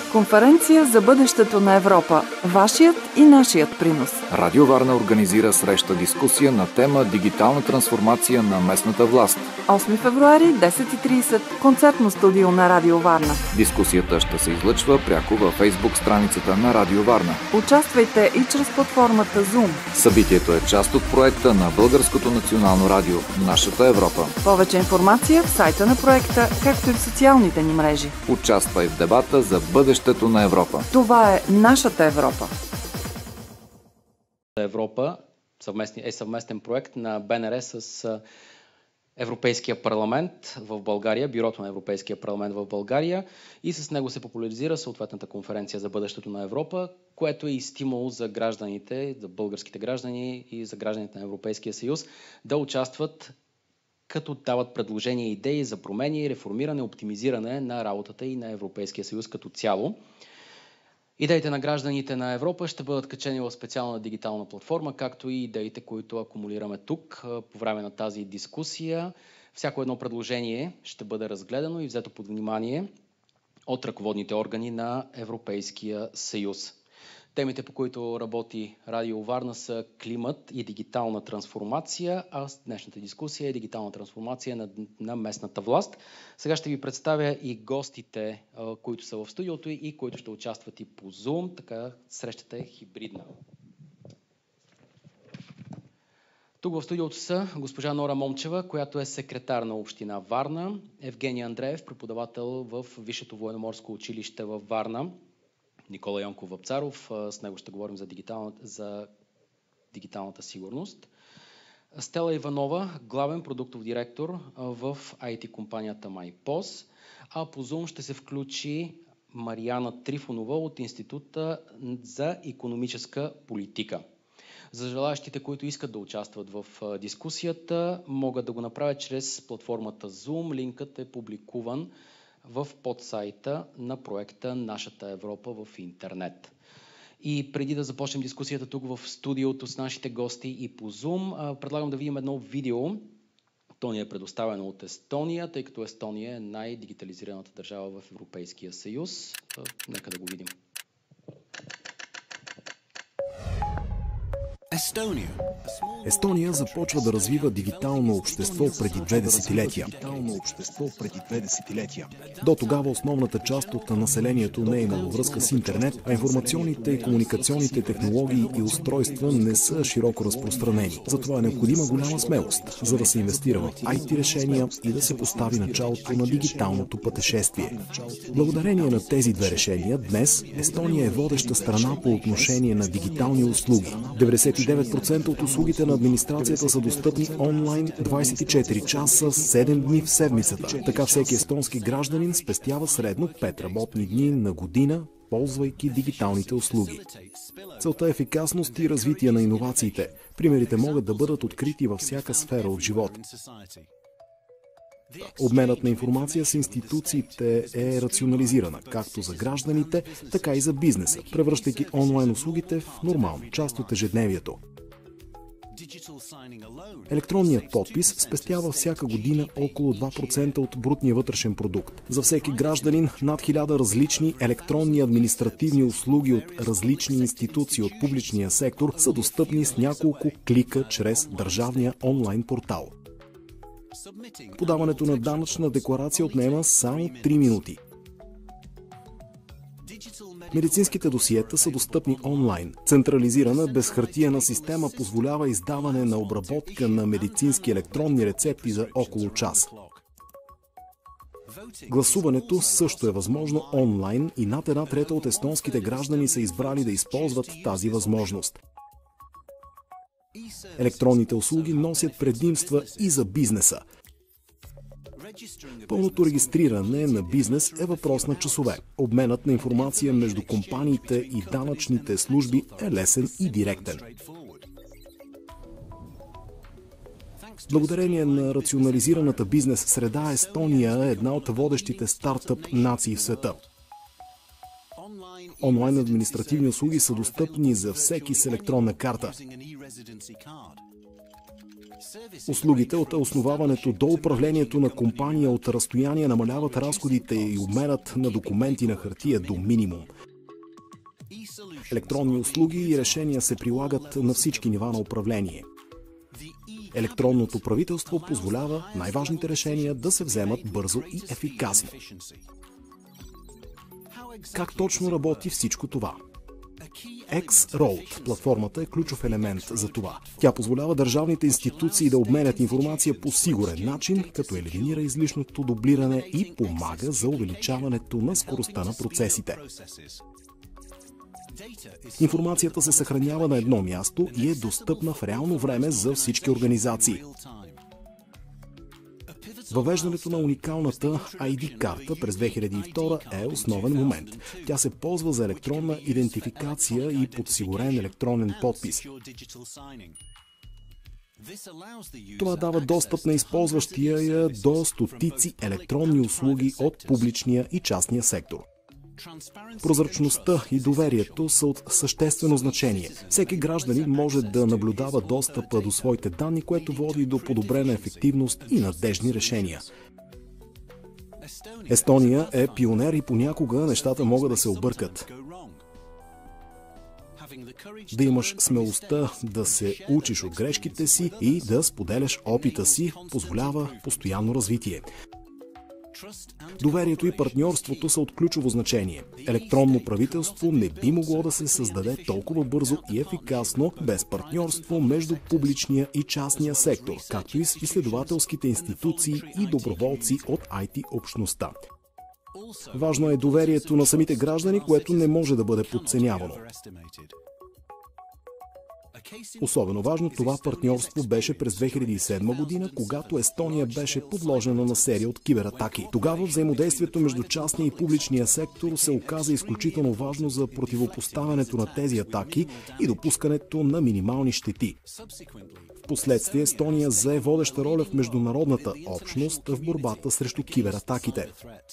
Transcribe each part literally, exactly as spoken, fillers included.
Конференция за бъдещето на Европа. Вашият и нашият принос. Радио Варна организира среща-дискусия на тема Дигитална трансформация на местната власт. осми февруари, десет и тридесет, концертно студио на Радио Варна. Дискусията ще се излъчва пряко във Фейсбук страницата на Радио Варна. Участвайте и чрез платформата Zoom. Събитието е част от проекта на Българското национално радио Нашата Европа. Повече информация в сайта на проекта, както и в социалните ни мрежи. Участвай в дебата за бъдещето на Европа. Това е Нашата Европа. Европа е съвместен проект на БНР с Европейския парламент в България, Бюрото на Европейския парламент в България, и с него се популяризира съответната конференция за бъдещето на Европа, което е и стимул за гражданите, за българските граждани и за гражданите на Европейския съюз да участват, като дават предложения и идеи за промени, реформиране, оптимизиране на работата и на Европейския съюз като цяло. Идеите на гражданите на Европа ще бъдат качени в специална дигитална платформа, както и идеите, които акумулираме тук по време на тази дискусия. Всяко едно предложение ще бъде разгледано и взето под внимание от ръководните органи на Европейския съюз. Темите, по които работи Радио Варна, са климат и дигитална трансформация, а днешната дискусия е дигитална трансформация на, на местната власт. Сега ще ви представя и гостите, които са в студиото и които ще участват и по Zoom, така срещата е хибридна. Тук в студиото са госпожа Нора Момчева, която е секретар на община Варна, Евгений Андреев, преподавател в Висшето военноморско училище във Варна, Никола Йонков Вапцаров, с него ще говорим за дигиталната, за дигиталната сигурност. Стела Иванова, главен продуктов директор в ай ти компанията MyPos, а по Zoom ще се включи Мариана Трифонова от Института за икономическа политика. За желаящите, които искат да участват в дискусията, могат да го направят чрез платформата Zoom. Линкът е публикуван в подсайта на проекта Нашата Европа в интернет. И преди да започнем дискусията тук в студиото с нашите гости и по Zoom, предлагам да видим едно видео. То ни е предоставено от Естония, тъй като Естония е най-дигитализираната държава в Европейския съюз. Нека да го видим. Естония започва да развива дигитално общество преди две десетилетия. До тогава основната част от населението не е имало връзка с интернет, а информационните и комуникационните технологии и устройства не са широко разпространени. Затова е необходима голяма смелост, за да се инвестира в ай ти решения и да се постави началото на дигиталното пътешествие. Благодарение на тези две решения, днес Естония е водеща страна по отношение на дигитални услуги. деветдесет и девет процента от услугите на администрацията са достъпни онлайн двадесет и четири часа, седем дни в седмицата. Така всеки естонски гражданин спестява средно пет работни дни на година, ползвайки дигиталните услуги. Целта е ефикасност и развитие на иновациите. Примерите могат да бъдат открити във всяка сфера от живота. Обменът на информация с институциите е рационализирана, както за гражданите, така и за бизнеса, превръщайки онлайн услугите в нормална част от ежедневието. Електронният подпис спестява всяка година около два процента от брутния вътрешен продукт. За всеки гражданин над хиляда различни електронни административни услуги от различни институции от публичния сектор са достъпни с няколко клика чрез държавния онлайн портал. Подаването на данъчна декларация отнема само три минути. Медицинските досиета са достъпни онлайн. Централизирана безхартиена система позволява издаване на обработка на медицински електронни рецепти за около час. Гласуването също е възможно онлайн и над една трета от естонските граждани са избрали да използват тази възможност. Електронните услуги носят предимства и за бизнеса. Пълното регистриране на бизнес е въпрос на часове. Обменът на информация между компаниите и данъчните служби е лесен и директен. Благодарение на рационализираната бизнес среда, Естония е една от водещите стартъп нации в света. Онлайн административни услуги са достъпни за всеки с електронна карта. Услугите от основаването до управлението на компания от разстояние намаляват разходите и обменът на документи на хартия до минимум. Електронни услуги и решения се прилагат на всички нива на управление. Електронното правителство позволява най-важните решения да се вземат бързо и ефикасно. Как точно работи всичко това? X-Road платформата е ключов елемент за това. Тя позволява държавните институции да обменят информация по сигурен начин, като елиминира излишното дублиране и помага за увеличаването на скоростта на процесите. Информацията се съхранява на едно място и е достъпна в реално време за всички организации. Въвеждането на уникалната ай ди карта през две хиляди и втора е основен момент. Тя се ползва за електронна идентификация и подсигурен електронен подпис. Това дава достъп на използващия я до стотици електронни услуги от публичния и частния сектор. Прозрачността и доверието са от съществено значение. Всеки гражданин може да наблюдава достъпа до своите данни, което води до подобрена ефективност и надежни решения. Естония е пионер и понякога нещата могат да се объркат. Да имаш смелостта да се учиш от грешките си и да споделяш опита си позволява постоянно развитие. Доверието и партньорството са от ключово значение. Електронно правителство не би могло да се създаде толкова бързо и ефикасно без партньорство между публичния и частния сектор, както и с изследователските институции и доброволци от ай ти общността. Важно е доверието на самите граждани, което не може да бъде подценявано. Особено важно това партньорство беше през две хиляди и седма година, когато Естония беше подложена на серия от кибератаки. Тогава взаимодействието между частния и публичния сектор се оказа изключително важно за противопоставянето на тези атаки и допускането на минимални щети. Впоследствие Естония зае водеща роля в международната общност в борбата срещу кибератаките.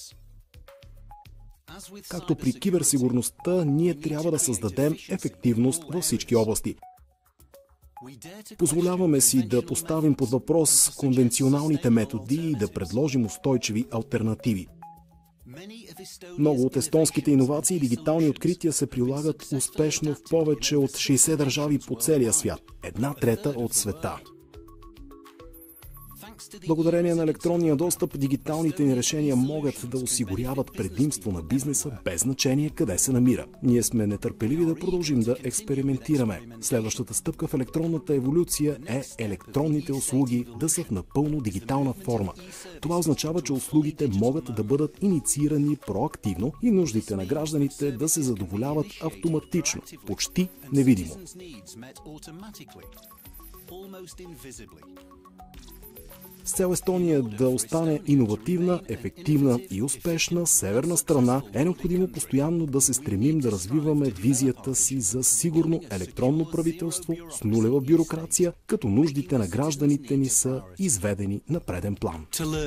Както при киберсигурността, ние трябва да създадем ефективност във всички области. Позволяваме си да поставим под въпрос конвенционалните методи и да предложим устойчиви алтернативи. Много от естонските иновации и дигитални открития се прилагат успешно в повече от шейсет държави по целия свят, една трета от света. Благодарение на електронния достъп, дигиталните ни решения могат да осигуряват предимство на бизнеса без значение къде се намира. Ние сме нетърпеливи да продължим да експериментираме. Следващата стъпка в електронната еволюция е електронните услуги да са в напълно дигитална форма. Това означава, че услугите могат да бъдат инициирани проактивно и нуждите на гражданите да се задоволяват автоматично, почти невидимо. С цел Естония да остане иновативна, ефективна и успешна северна страна, е необходимо постоянно да се стремим да развиваме визията си за сигурно електронно правителство с нулева бюрокрация, като нуждите на гражданите ни са изведени на преден план.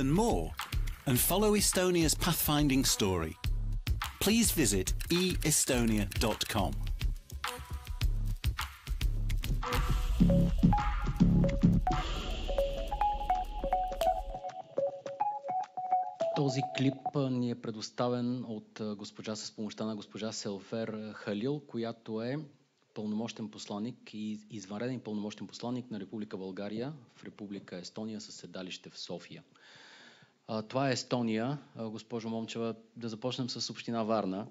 Този клип ни е предоставен от госпожа с помощта на госпожа Селфер Халил, която е пълномощен посланик и извънреден пълномощен посланик на Република България в Република Естония със седалище в София. Това е Естония. Госпожо Момчева, да започнем с община Варна.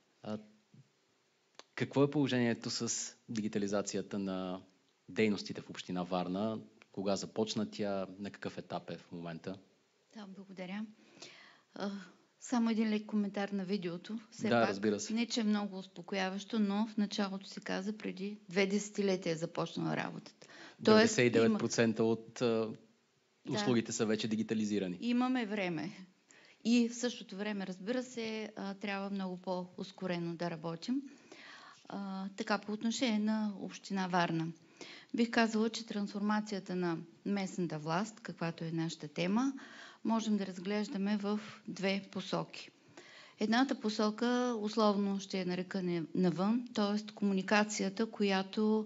Какво е положението с дигитализацията на дейностите в община Варна? Кога започна тя? На какъв етап е в момента? Да, благодаря. Само един лек коментар на видеото. Все да, пак, разбира се. Не, че е много успокояващо, но в началото се каза преди две десетилетия е започнала работата. деветдесет и девет процента има... от uh, услугите да, са вече дигитализирани. Имаме време. И в същото време, разбира се, трябва много по-ускорено да работим. Така, по отношение на община Варна. Бих казала, че трансформацията на местната власт, каквато е нашата тема, можем да разглеждаме в две посоки. Едната посока, условно ще я нарека навън, т.е. комуникацията, която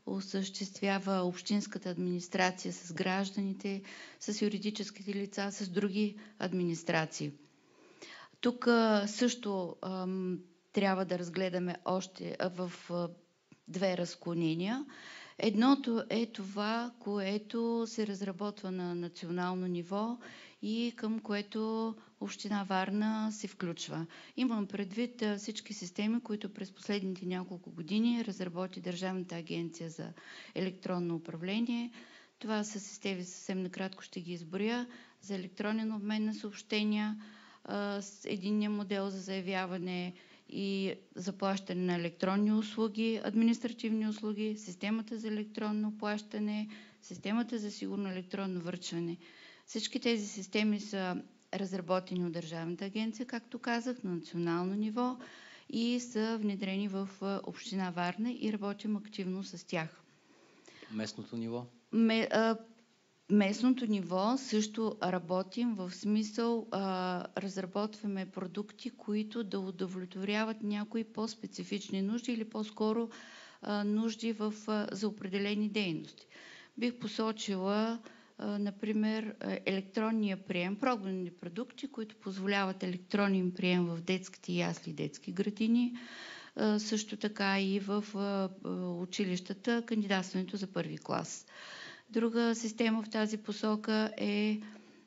осъществява общинската администрация с гражданите, с юридическите лица, с други администрации. Тук също ам, трябва да разгледаме още в а, две разклонения. Едното е това, което се разработва на национално ниво и към което Община Варна се включва. Имам предвид всички системи, които през последните няколко години разработи Държавната агенция за електронно управление. Това са системи, съвсем накратко ще ги изброя, за електронен обмен на съобщения, единния модел за заявяване и заплащане на електронни услуги, административни услуги, системата за електронно плащане, системата за сигурно електронно връчване. Всички тези системи са разработени от Държавната агенция, както казах, на национално ниво и са внедрени в Община Варна и работим активно с тях. Местното ниво? Ме, а, местното ниво също работим, в смисъл а, разработваме продукти, които да удовлетворяват някои по-специфични нужди или по-скоро а, нужди в, а, за определени дейности. Бих посочила например, електронния прием, програмни продукти, които позволяват електронен прием в детските ясли и детски градини, също така и в училищата, кандидатстването за първи клас. Друга система в тази посока е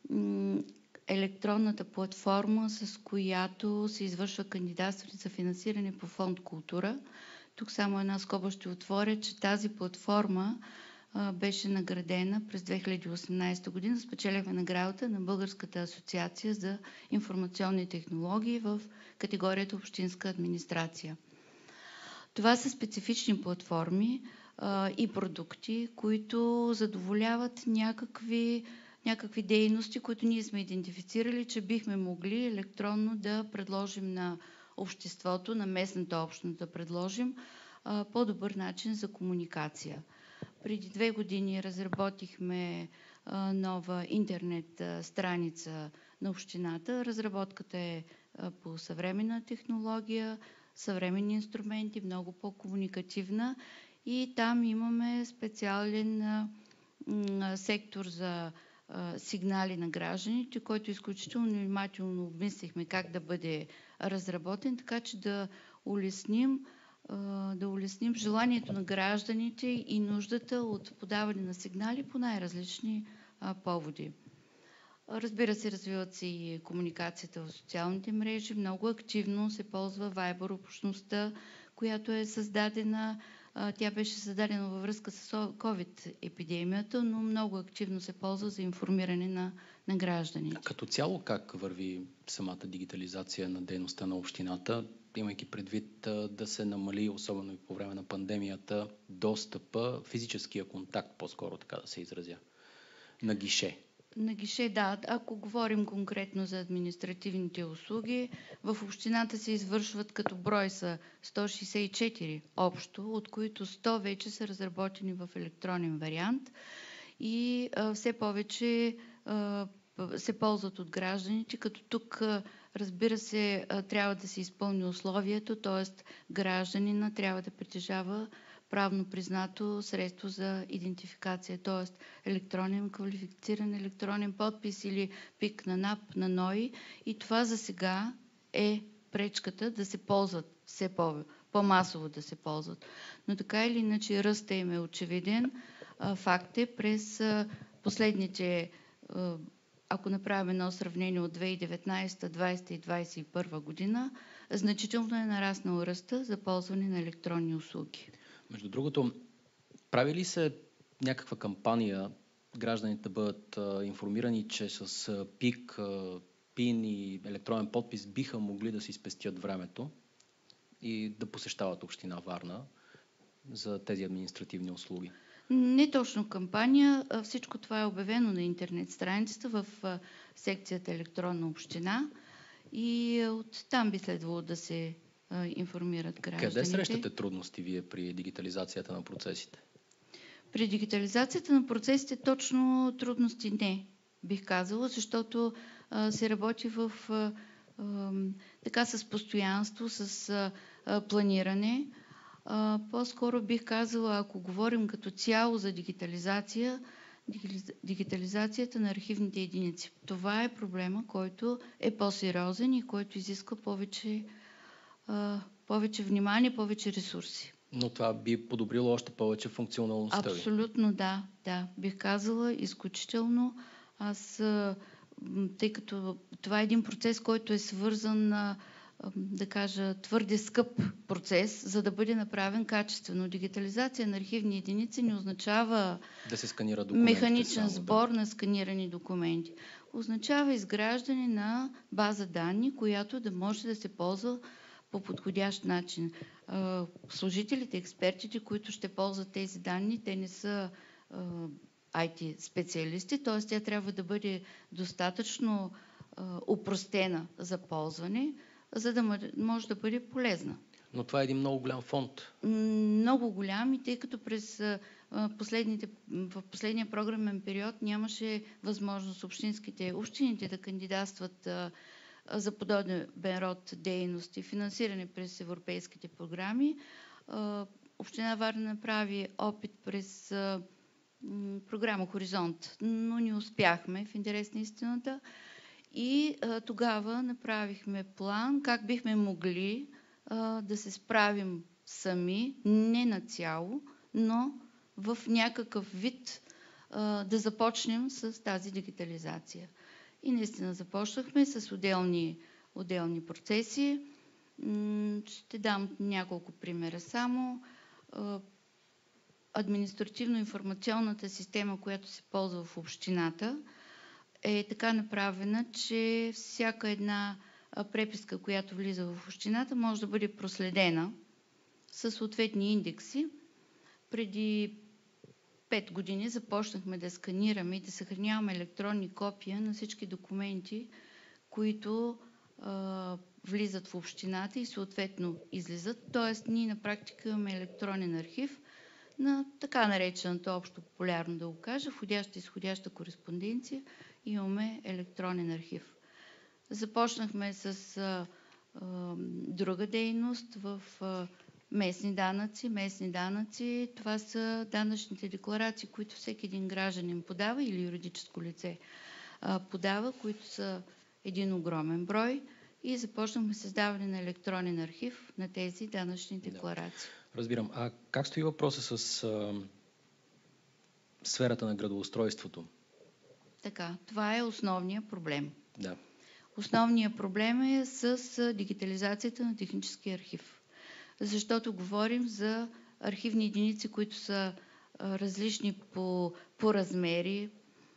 електронната платформа, с която се извършва кандидатстване за финансиране по фонд култура. Тук само една скоба ще отворя, че тази платформа беше наградена през две хиляди и осемнадесета година. Спечелихме наградата на Българската асоциация за информационни технологии в категорията Общинска администрация. Това са специфични платформи а, и продукти, които задоволяват някакви, някакви дейности, които ние сме идентифицирали, че бихме могли електронно да предложим на обществото, на местната общност да предложим а, по-добър начин за комуникация. Преди две години разработихме а, нова интернет а, страница на общината. Разработката е а, по съвременна технология, съвременни инструменти, много по-комуникативна и там имаме специален а, м, сектор за а, сигнали на гражданите, който изключително внимателно обмислихме как да бъде разработен, така че да улесним да улесним желанието на гражданите и нуждата от подаване на сигнали по най-различни а, поводи. Разбира се, развиват се и комуникацията в социалните мрежи. Много активно се ползва Viber общността, която е създадена. А, тя беше създадена във връзка с COVID-епидемията, но много активно се ползва за информиране на, на гражданите. Като цяло как върви самата дигитализация на дейността на общината, имайки предвид да се намали, особено и по време на пандемията, достъпа, физическия контакт, по-скоро така да се изразя, на гише? На гише, да. Ако говорим конкретно за административните услуги, в общината се извършват като брой са сто шейсет и четири общо, от които сто вече са разработени в електронен вариант и а, все повече а, се ползват от гражданите, като тук, разбира се, трябва да се изпълни условието, т.е. гражданина трябва да притежава правно признато средство за идентификация, т.е. електронен квалифициран електронен подпис или ПИК на НАП, на НОИ. И това за сега е пречката да се ползват все по- по-масово да се ползват. Но така или иначе ръстът им е очевиден. Факт е, през последните, ако направим едно сравнение от две хиляди и деветнадесета, двадесета и двадесет и първа година, значително е нараснал ръста за ползване на електронни услуги. Между другото, прави ли се някаква кампания гражданите да бъдат а, информирани, че с а, ПИК, а, ПИН и електронен подпис биха могли да си спестят времето и да посещават община Варна за тези административни услуги? Не точно кампания. Всичко това е обявено на интернет страницата в секцията електронна община и оттам би следвало да се информират гражданите. Къде срещате трудности вие при дигитализацията на процесите? При дигитализацията на процесите точно трудности не, бих казала, защото а, се работи в а, а, така с постоянство, с а, планиране. А, по-скоро бих казала, ако говорим като цяло за дигитализация, дигитализацията на архивните единици. Това е проблема, който е по-сериозен и който изисква повече, а, повече внимание, повече ресурси. Но това би подобрило още повече функционалността ви. Абсолютно да, да. Бих казала изключително. Аз, тъй като това е един процес, който е свързан, да кажа, твърде скъп процес, за да бъде направен качествено. Дигитализация на архивни единици не означава да се сканира документи, механичен само, сбор да. на сканирани документи. Означава изграждане на база данни, която да може да се ползва по подходящ начин. Служителите, експертите, които ще ползват тези данни, те не са ай ти специалисти, т.е. тя трябва да бъде достатъчно упростена за ползване, за да може да бъде полезна. Но това е един много голям фонд. Много голям, и тъй като през последните, в последния програмен период нямаше възможност общинските, общините да кандидатстват за подобен род дейности, финансиране през европейските програми. Община Варна направи опит през програма Хоризонт, но не успяхме, в интерес на истината. И а, тогава направихме план как бихме могли а, да се справим сами, не нацяло, но в някакъв вид а, да започнем с тази дигитализация. И наистина започнахме с отделни, отделни процеси. Ще дам няколко примера само. Административно-информационната система, която се ползва в общината, е така направена, че всяка една преписка, която влиза в общината, може да бъде проследена със съответни индекси. Преди пет години започнахме да сканираме и да съхраняваме електронни копия на всички документи, които а, влизат в общината и съответно излизат. Тоест, ние на практика имаме електронен архив на така наречената общо популярно да го кажа, входяща и изходяща кореспонденция, имаме електронен архив. Започнахме с а, а, друга дейност в а, местни данъци. Местни данъци, това са данъчните декларации, които всеки един гражданин подава или юридическо лице а, подава, които са един огромен брой, и започнахме създаване на електронен архив на тези данъчни декларации. Да. Разбирам. А как стои въпроса с а, сферата на градоустройството? Така, това е основният проблем. Да. Основният проблем е с дигитализацията на техническия архив. Защото говорим за архивни единици, които са различни по, по размери,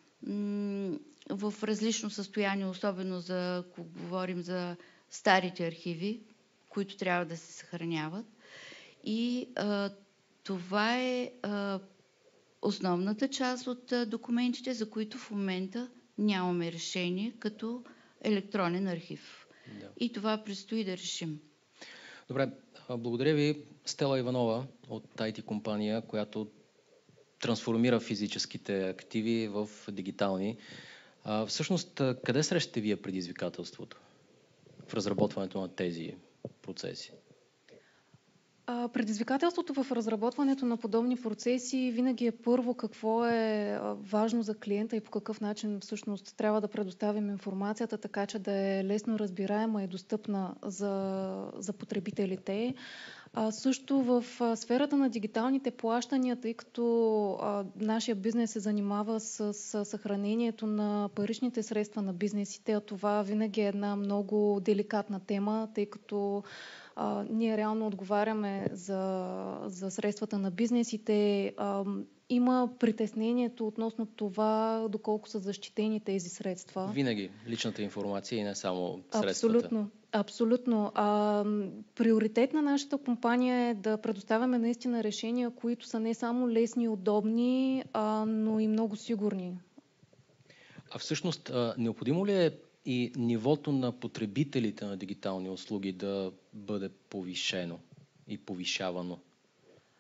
в различно състояние, особено за, ако говорим за старите архиви, които трябва да се съхраняват. И а, това е а, основната част от а, документите, за които в момента нямаме решение като електронен архив. Да. И това предстои да решим. Добре, благодаря ви, Стела Иванова от ай ти компания, която трансформира физическите активи в дигитални. А, всъщност, къде срещате вие предизвикателството в разработването на тези процеси? Предизвикателството в разработването на подобни процеси винаги е първо какво е важно за клиента и по какъв начин всъщност трябва да предоставим информацията, така че да е лесно разбираема и достъпна за, за потребителите. А, също в а, сферата на дигиталните плащания, тъй като а, нашия бизнес се занимава с, с съхранението на паричните средства на бизнесите, а това винаги е една много деликатна тема, тъй като а, ние реално отговаряме за, за средствата на бизнесите. А, има притеснението относно това, доколко са защитени тези средства. Винаги личната информация и не само средствата. Абсолютно. Абсолютно. А, приоритет на нашата компания е да предоставяме наистина решения, които са не само лесни и удобни, а, но и много сигурни. А всъщност, а, необходимо ли е и нивото на потребителите на дигитални услуги да бъде повишено и повишавано?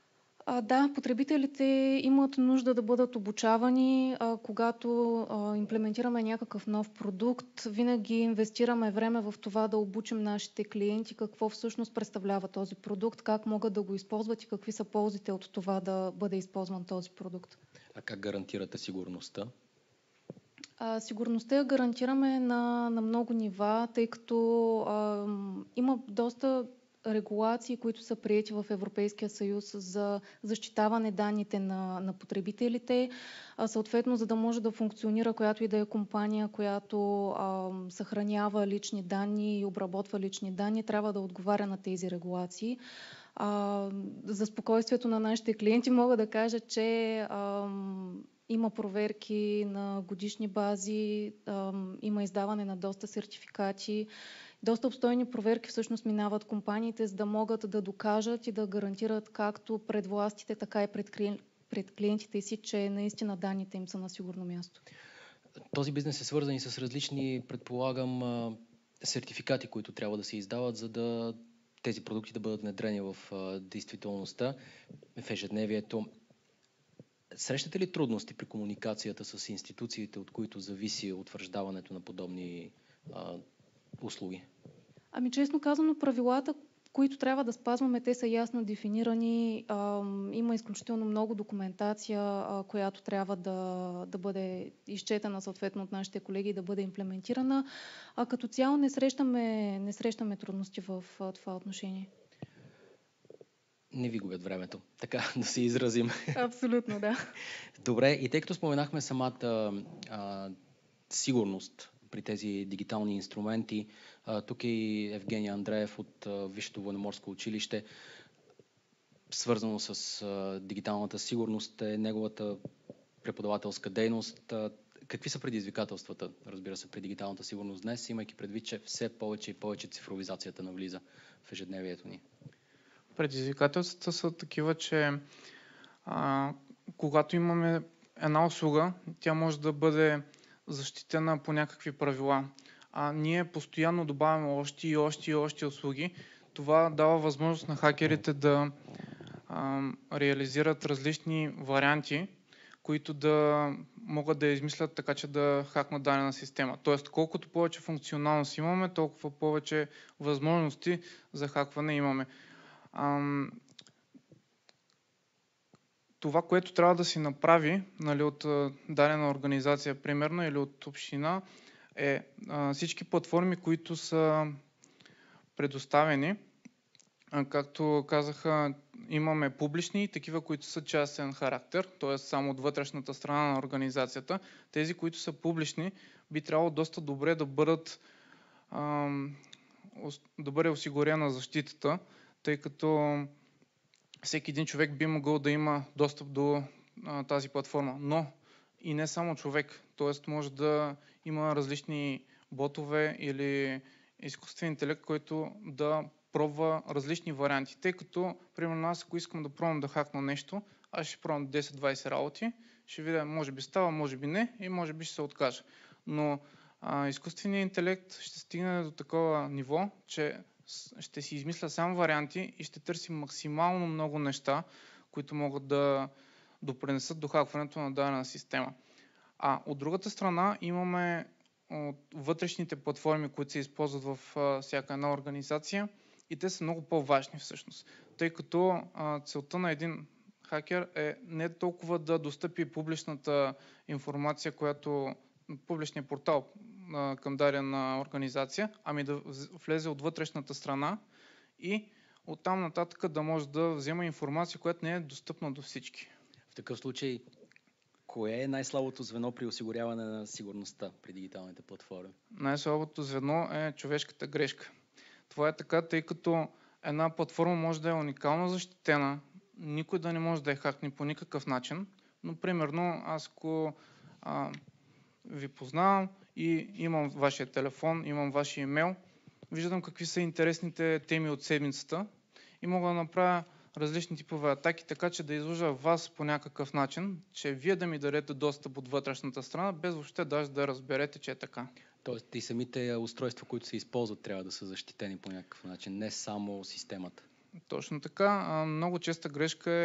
А, да, потребителите имат нужда да бъдат обучавани. А, когато а, имплементираме някакъв нов продукт, винаги инвестираме време в това да обучим нашите клиенти какво всъщност представлява този продукт, как могат да го използват и какви са ползите от това да бъде използван този продукт. А как гарантирате сигурността? А, сигурността я гарантираме на, на много нива, тъй като а, има доста регулации, които са приети в Европейския съюз за защитаване данните на, на потребителите. А, съответно, за да може да функционира която и да е компания, която а, съхранява лични данни и обработва лични данни, трябва да отговаря на тези регулации. А, за спокойствието на нашите клиенти мога да кажа, че а, има проверки на годишни бази, а, има издаване на доста сертификати. Доста обстойни проверки всъщност минават компаниите, за да могат да докажат и да гарантират както пред властите, така и пред, клиент, пред клиентите си, че наистина данните им са на сигурно място. Този бизнес е свързан и с различни, предполагам, сертификати, които трябва да се издават, за да тези продукти да бъдат внедрени в действителността, в ежедневието. Срещате ли трудности при комуникацията с институциите, от които зависи утвърждаването на подобни а, услуги? Ами честно казано, правилата, които трябва да спазваме, те са ясно дефинирани. А, има изключително много документация, а, която трябва да, да бъде изчетена съответно от нашите колеги и да бъде имплементирана. А като цяло не срещаме, не срещаме трудности в а, това отношение. Не ви губят времето, така да се изразим. Абсолютно, да. Добре, и тъй като споменахме самата а, сигурност при тези дигитални инструменти, а, тук е и Евгения Андреев от а, Висшето военноморско училище. Свързано с а, дигиталната сигурност е неговата преподавателска дейност. А, какви са предизвикателствата, разбира се, при дигиталната сигурност днес, имайки предвид, че все повече и повече цифровизацията навлиза в ежедневието ни? Предизвикателствата са такива, че а, когато имаме една услуга, тя може да бъде защитена по някакви правила. А ние постоянно добавяме още и още и още услуги. Това дава възможност на хакерите да а, реализират различни варианти, които да могат да измислят така, че да хакнат дадена система. Тоест, колкото повече функционалност имаме, толкова повече възможности за хакване имаме. Ам, това, което трябва да си направи, нали, от а, дадена организация, примерно, или от община, е а, всички платформи, които са предоставени, а, както казаха, имаме публични и такива, които са частен характер, т.е. само от вътрешната страна на организацията. Тези, които са публични, би трябвало доста добре да бъдат а, да бъде осигурена защитата, тъй като всеки един човек би могъл да има достъп до а, тази платформа. Но и не само човек, т.е. може да има различни ботове или изкуствен интелект, който да пробва различни варианти. Тъй като, примерно, аз ако искам да пробвам да хакна нещо, аз ще пробвам десет-двайсет работи, ще видя, може би става, може би не и може би ще се откажа. Но а, изкуственият интелект ще стигне до такова ниво, че ще си измисля само варианти и ще търси максимално много неща, които могат да допринесат до хакването на дадена система. А от другата страна имаме от вътрешните платформи, които се използват в а, всяка една организация и те са много по-важни всъщност, тъй като а, целта на един хакер е не толкова да достъпи публичната информация, която публичния портал а, към дадена организация, ами да влезе от вътрешната страна и оттам нататък да може да взема информация, която не е достъпна до всички. В такъв случай, кое е най-слабото звено при осигуряване на сигурността при дигиталните платформи? Най-слабото звено е човешката грешка. Това е така, тъй като една платформа може да е уникално защитена, никой да не може да я хакне по никакъв начин, но примерно аз ако а, ви познавам и имам вашия телефон, имам вашия имейл, виждам какви са интересните теми от седмицата и мога да направя различни типове атаки, така че да излъжа вас по някакъв начин, че вие да ми дадете достъп от вътрешната страна, без въобще даже да разберете, че е така. Тоест и самите устройства, които се използват, трябва да са защитени по някакъв начин, не само системата. Точно така. Много честа грешка е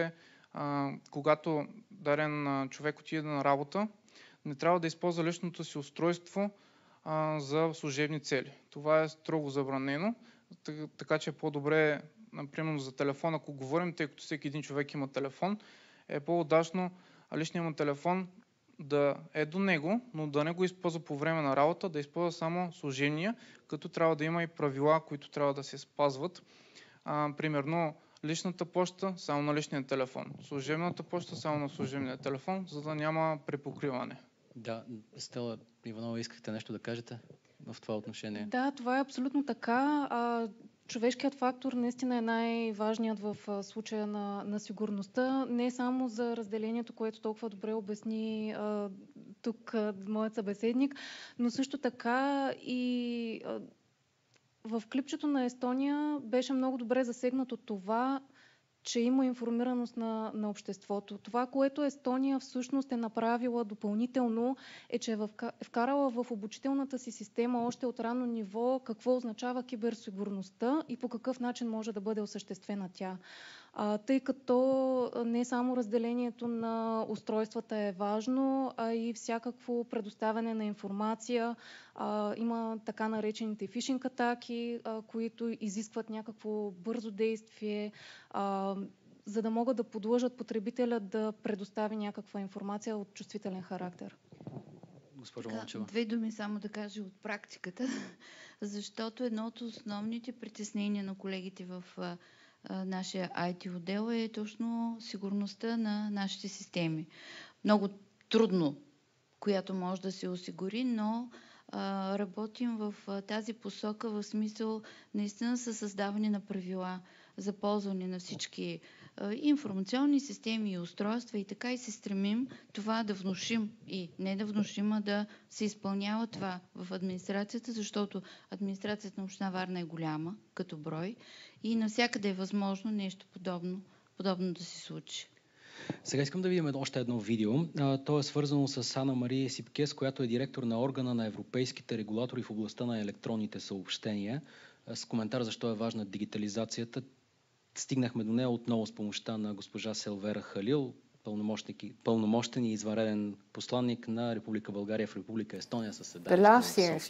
а, когато даден човек отиде на работа, не трябва да използва личното си устройство а, за служебни цели. Това е строго забранено, така, така че е по-добре, например за телефон, ако говорим, тъй като всеки един човек има телефон, е по-удачно личният му телефон да е до него, но да не го използва по време на работа, да използва само служения, като трябва да има и правила, които трябва да се спазват. А, примерно, личната почта само на личния телефон, служебната почта само на служебния телефон, за да няма препокриване. Да, Стела Иванова, искахте нещо да кажете в това отношение? Да, това е абсолютно така. А, човешкият фактор наистина е най-важният в случая на, на сигурността. Не само за разделението, което толкова добре обясни а, тук а, моят събеседник, но също така и а, в клипчето на Естония беше много добре засегнато това, че има информираност на, на обществото. Това, което Естония всъщност е направила допълнително, е, че е вкарала в обучителната си система още от ранно ниво какво означава киберсигурността и по какъв начин може да бъде осъществена тя. А, тъй като не само разделението на устройствата е важно, а и всякакво предоставяне на информация. А, има така наречените фишинг атаки, а, които изискват някакво бързо действие, а, за да могат да подлъжат потребителя да предостави някаква информация от чувствителен характер. Госпожо Момчева. Две думи само да кажа от практиката, защото едно от основните притеснения на колегите в нашия ай ти отдел е точно сигурността на нашите системи. Много трудно, която може да се осигури, но а, работим в а, тази посока, в смисъл наистина със създаване на правила за ползване на всички а, информационни системи и устройства и така и се стремим това да внушим и не да внушим, а да се изпълнява това в администрацията, защото администрацията на община Варна е голяма като брой и навсякъде е възможно нещо подобно, подобно да се случи. Сега искам да видим още едно видео. То е свързано с Ана Мария Сипкес, която е директор на органа на европейските регулатори в областта на електронните съобщения. С коментар защо е важна дигитализацията. Стигнахме до нея отново с помощта на госпожа Селвера Халил, пълномощен и извънреден посланник на Република България в Република Естония със седалище в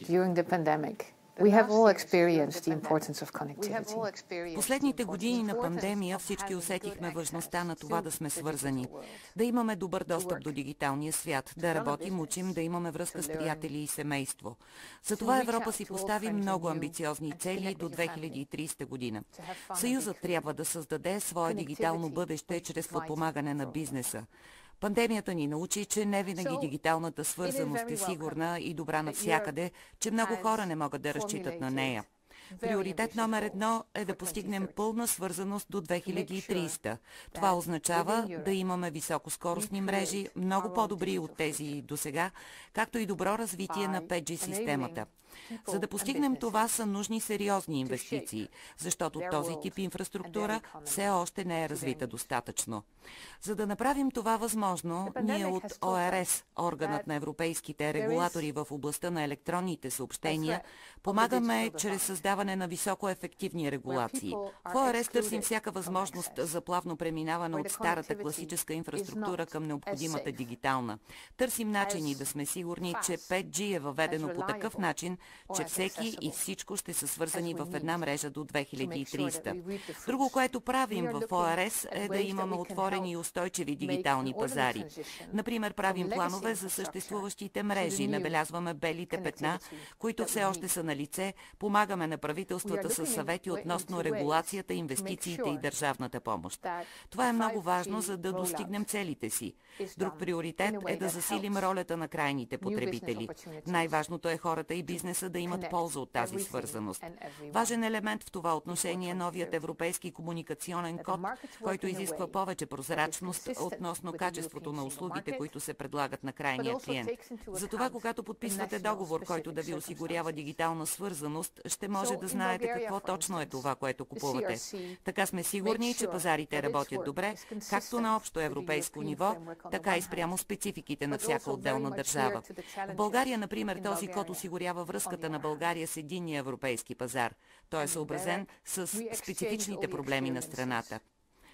София. We have all experienced the importance of connectivity. Последните години на пандемия всички усетихме важността на това да сме свързани, да имаме добър достъп до дигиталния свят, да работим, учим, да имаме връзка с приятели и семейство. Затова Европа си постави много амбициозни цели до две хиляди и тридесета година. Съюзът трябва да създаде свое дигитално бъдеще чрез подпомагане на бизнеса. Пандемията ни научи, че не винаги дигиталната свързаност е сигурна и добра навсякъде, че много хора не могат да разчитат на нея. Приоритет номер едно е да постигнем пълна свързаност до две хиляди и тридесета. Това означава да имаме високоскоростни мрежи, много по-добри от тези досега, както и добро развитие на пет джи системата. За да постигнем това са нужни сериозни инвестиции, защото този тип инфраструктура все още не е развита достатъчно. За да направим това възможно, ние от О Ар Ес, органът на европейските регулатори в областта на електронните съобщения, помагаме чрез създаване на високоефективни регулации. В О Ар Ес търсим всяка възможност за плавно преминаване от старата класическа инфраструктура към необходимата дигитална. Търсим начини да сме сигурни, че пет джи е въведено по такъв начин, че всеки и всичко ще са свързани в една мрежа до две хиляди и тридесета. Друго, което правим в О Ар Ес е да имаме отворени и устойчиви дигитални пазари. Например, правим планове за съществуващите мрежи, набелязваме белите петна, които все още са на лице, помагаме на правителствата със съвети относно регулацията, инвестициите и държавната помощ. Това е много важно, за да достигнем целите си. Друг приоритет е да засилим ролята на крайните потребители. Най-важното е хората и бизнеса да имат полза от тази свързаност. Важен елемент в това отношение е новият европейски комуникационен код, който изисква повече прозрачност относно качеството на услугите, които се предлагат на крайния клиент. Затова, когато подписвате договор, който да ви осигурява дигитална свързаност, ще може да знаете какво точно е това, което купувате. Така сме сигурни, че пазарите работят добре, както на общо европейско ниво, така и спрямо спецификите на всяка отделна държава. В България, например, този код осигурява връзката на България с единния европейски пазар. Той е съобразен с специфичните проблеми на страната.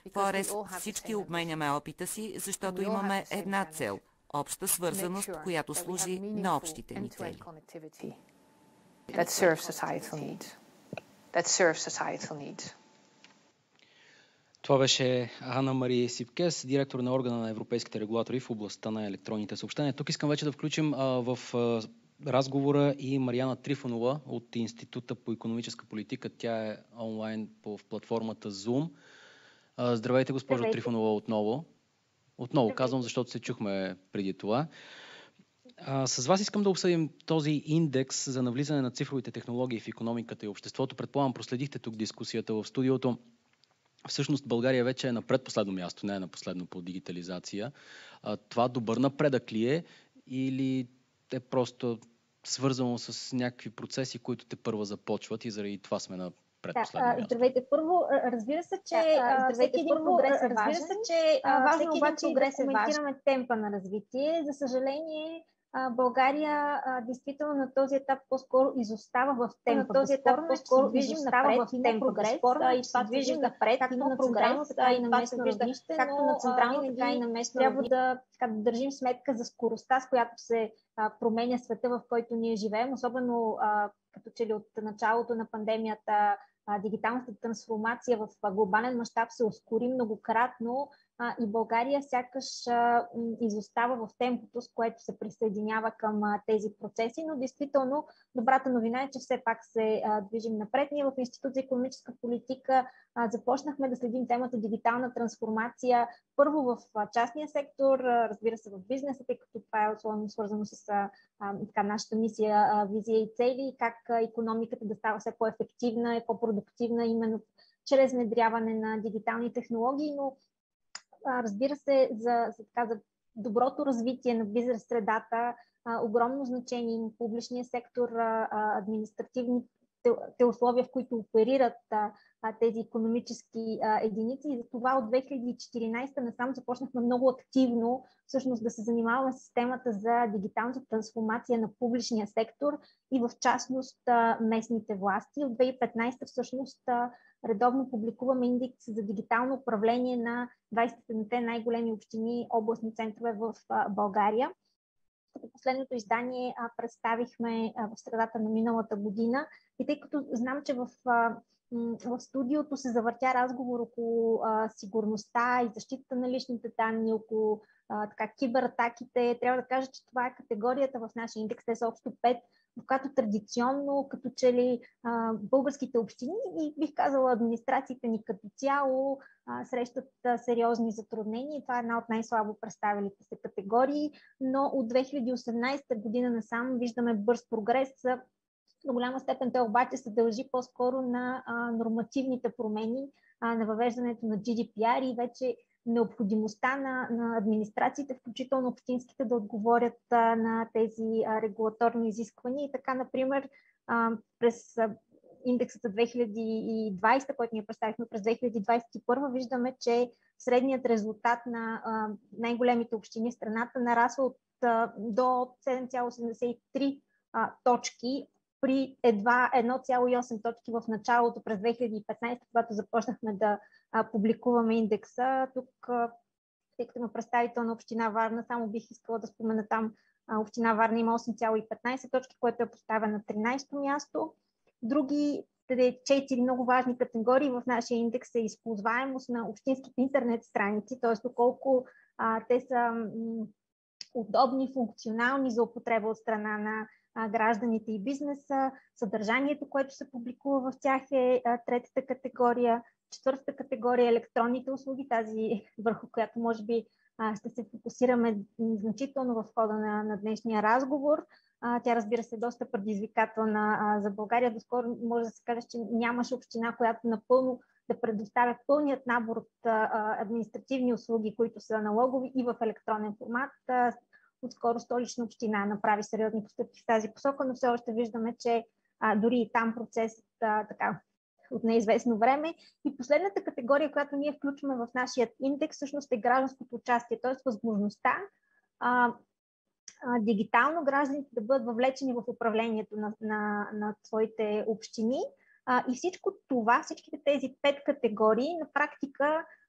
Форест, всички обменяме опита си, защото имаме една цел – обща свързаност, която служи на общите ни цели. That serve societal needs. That serve societal needs. Това беше Анна Мария Сипкес, директор на органа на европейските регулатори в областта на електронните съобщения. Тук искам вече да включим а, в а, разговора и Мариана Трифонова от Института по икономическа политика. Тя е онлайн по, в платформата Zoom. А, здравейте, госпожо здравейте. Трифонова, отново. Отново здравейте. Казвам, защото се чухме преди това. А, с вас искам да обсъдим този индекс за навлизане на цифровите технологии в икономиката и обществото. Предполагам, проследихте тук дискусията в студиото. Всъщност България вече е на предпоследно място, не е на последно по дигитализация. А, това добър напредък ли е или е просто свързано с някакви процеси, които те първа започват и заради това сме на предпоследно да, място? Здравейте. Първо, разбира се, че да, всеки един прогрес е важен. Разбира се, че важно обаче да коментираме темпа на развитие. За съжаление, България а, действително на този етап по-скоро изостава в темпа. На този етап по-скоро движим напред, в темпа, безспорно, и това движим напред, както на централно, така и на местно равнище, както на централно, така и на местно трябва да, така, да държим сметка за скоростта, с която се а, променя света, в който ние живеем, особено а, като че ли от началото на пандемията а, дигиталната трансформация в а, глобален мащаб се ускори многократно. А, и България сякаш а, изостава в темпото, с което се присъединява към а, тези процеси, но действително добрата новина е, че все пак се а, движим напред. Ние в Институт за икономическа политика а, започнахме да следим темата дигитална трансформация първо в а, частния сектор, а, разбира се в бизнеса, тъй като това е условно свързано с а, а, така, нашата мисия, а, визия и цели, как а, икономиката да става все по-ефективна и по-продуктивна именно чрез внедряване на дигитални технологии, но разбира се, за, за, така, за доброто развитие на бизнес средата а, огромно значение има публичния сектор, а, административните те условия, в които оперират а, тези икономически а, единици. И за това от две хиляди и четиринадесета насам започнахме много активно всъщност да се занимаваме с темата за дигиталната трансформация на публичния сектор и в частност а, местните власти. От две хиляди и петнадесета всъщност а, редовно публикуваме индекс за дигитално управление на двадесет и седемте най-големи общини, областни центрове в а, България. Като последното издание а, представихме а, в средата на миналата година. И тъй като знам, че в, а, в студиото се завъртя разговор около а, сигурността и защитата на личните данни, около а, така, кибератаките, трябва да кажа, че това е категорията в нашия индекс, те са общо пет, в която традиционно, като че ли а, българските общини и бих казала администрациите ни като цяло а, срещат а, сериозни затруднения. Това е една от най-слабо представилите се категории, но от две хиляди и осемнадесета година насам виждаме бърз прогрес. До голяма степен той обаче се дължи по-скоро на а, нормативните промени, а, на въвеждането на джи ди пи ар и вече необходимостта на, на администрациите, включително общинските, да отговорят а, на тези а, регулаторни изисквания. И така, например, а, през а, индексът за две хиляди и двадесета, който ние представихме през две хиляди двадесет и първа, виждаме, че средният резултат на а, най-големите общини в страната нарасва от, а, до седем цяло седемдесет и три а, точки, при едва едно цяло и осем точки в началото през две хиляди и петнадесета, когато започнахме да а, публикуваме индекса. Тук, а, тъй като има представител на община Варна, само бих искала да спомена там, а, община Варна има осем цяло и петнадесет точки, което е поставено на тринадесето място. Други четири много важни категории в нашия индекс е използваемост на общинските интернет страници, т.е. доколко а, те са м- удобни, функционални за употреба от страна на гражданите и бизнеса, съдържанието, което се публикува в тях е а, третата категория, четвъртата категория електронните услуги, тази върху която може би а, ще се фокусираме значително в хода на, на днешния разговор. А, тя, разбира се, е доста предизвикателна а, за България. Доскоро може да се каже, че нямаше община, която напълно да предоставя пълният набор от а, административни услуги, които са налогови и в електронен формат. А, Отскоро Столична община направи сериозни постъпки в тази посока, но все още виждаме, че а, дори и там процесът а, така, от неизвестно време. И последната категория, която ние включваме в нашия индекс, всъщност е гражданското участие, т.е. възможността а, а, дигитално гражданите да бъдат въвлечени в управлението на, на, на своите общини. А, и всичко това, всичките тези пет категории на практика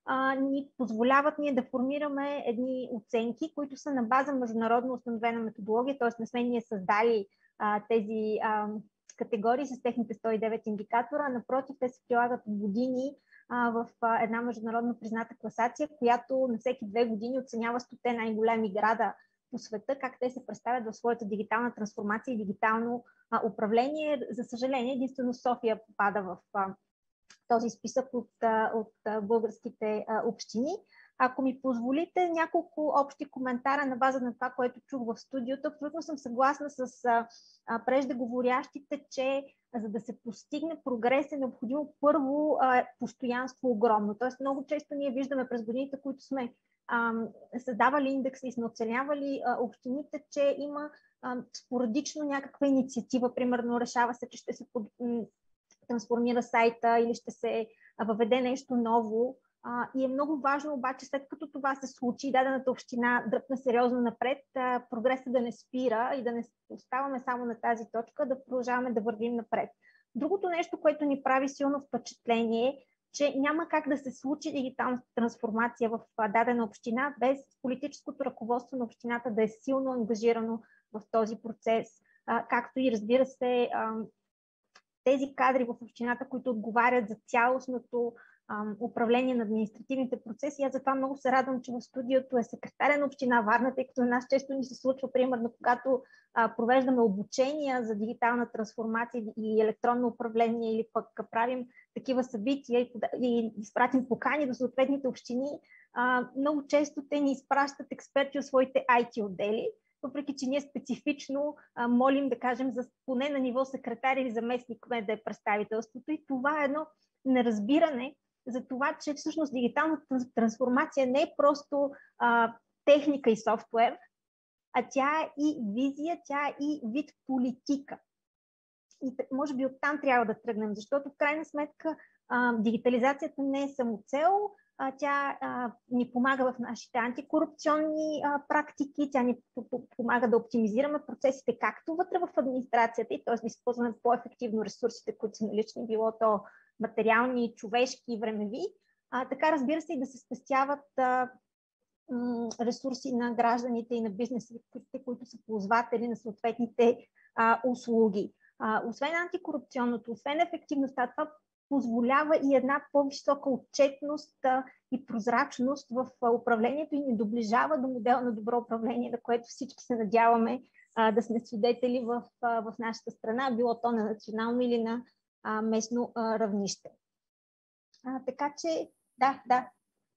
а, ни позволяват ние да формираме едни оценки, които са на база международно установена методология, т.е. не сме ние създали а, тези а, категории с техните сто и девет индикатора, напротив, те се прилагат години а, в а, една международно призната класация, която на всеки две години оценява стоте най-големи града по света, как те се представят в своята дигитална трансформация и дигитално а, управление. За съжаление, единствено София попада в а, този списък от, а, от а, българските а, общини. Ако ми позволите няколко общи коментара на база на това, което чух в студиото, абсолютно съм съгласна с а, а, преждеговорящите, че за да се постигне прогрес е необходимо първо а, постоянство огромно. Тоест много често ние виждаме през годините, които сме а, създавали индекси и сме оценявали а, общините, че има а, спорадично някаква инициатива, примерно решава се, че ще се под, м, трансформира сайта или ще се въведе нещо ново. Uh, и е много важно обаче, след като това се случи, дадената община дръпне сериозно напред, uh, прогресът да не спира и да не оставаме само на тази точка, да продължаваме да вървим напред. Другото нещо, което ни прави силно впечатление е, че няма как да се случи дигитална трансформация в uh, дадена община без политическото ръководство на общината да е силно ангажирано в този процес, uh, както и разбира се uh, тези кадри в общината, които отговарят за цялостното управление на административните процеси. Аз затова много се радвам, че в студиото е секретаря на община Варна, тъй като на нас често ни се случва, примерно, когато а, провеждаме обучения за дигитална трансформация и електронно управление или пък правим такива събития и, и изпратим покани до съответните общини, а, много често те ни изпращат експерти от своите ай ти отдели, въпреки че ние специфично а, молим, да кажем, за поне на ниво секретар или заместник да е представителството. И това е едно неразбиране за това, че всъщност дигиталната трансформация не е просто а, техника и софтуер, а тя е и визия, тя е и вид политика. И може би оттам трябва да тръгнем, защото в крайна сметка а, дигитализацията не е самоцел, а, тя а, ни помага в нашите антикорупционни а, практики, тя ни помага да оптимизираме процесите както вътре в администрацията, и т.е. да използваме по-ефективно ресурсите, които са налични, било то материални, човешки и времеви, а, така разбира се и да се спестяват а, м, ресурси на гражданите и на бизнесите, които са ползватели на съответните а, услуги. А, освен антикорупционното, освен ефективността, това позволява и една по-висока отчетност а, и прозрачност в а, управлението и ни доближава до модела на добро управление, на което всички се надяваме а, да сме свидетели в, а, в нашата страна, било то на национално или на а, местно а, равнище. А, така че, да, да.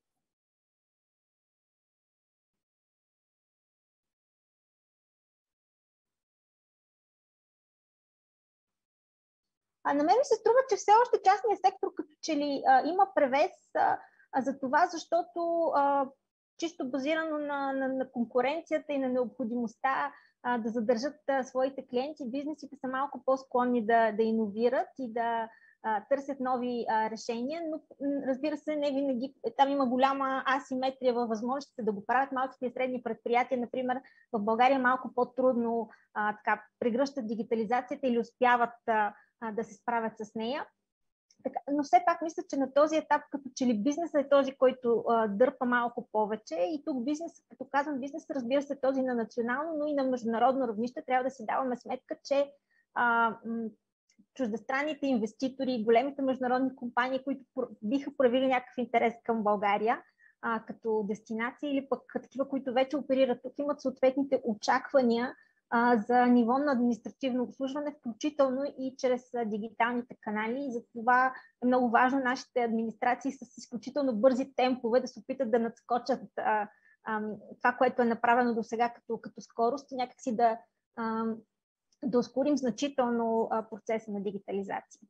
А на мен ми се струва, че все още частният сектор като че ли а, има превес а, а, за това, защото а, чисто базирано на, на, на конкуренцията и на необходимостта а, да задържат а, своите клиенти, бизнесите са малко по-склонни да, да иновират и да а, търсят нови а, решения, но разбира се, не винаги, там има голяма асиметрия във възможностите да го правят. Малките и средни предприятия, например, в България малко по-трудно а, така, прегръщат дигитализацията или успяват а, да се справят с нея. Така, но все пак мисля, че на този етап, като че ли бизнесът е този, който а, дърпа малко повече, и тук бизнес, като казвам бизнес, разбира се, този на национално, но и на международно равнище, трябва да си даваме сметка, че а, м- чуждестранните инвеститори и големите международни компании, които биха проявили някакъв интерес към България а, като дестинация, или пък такива, които вече оперират тук, имат съответните очаквания за ниво на административно обслужване, включително и чрез дигиталните канали. И за това е много важно нашите администрации с изключително бързи темпове да се опитат да надскочат а, а, това, което е направено до сега като, като скорост и някакси да, а, да ускорим значително а, процеса на дигитализация.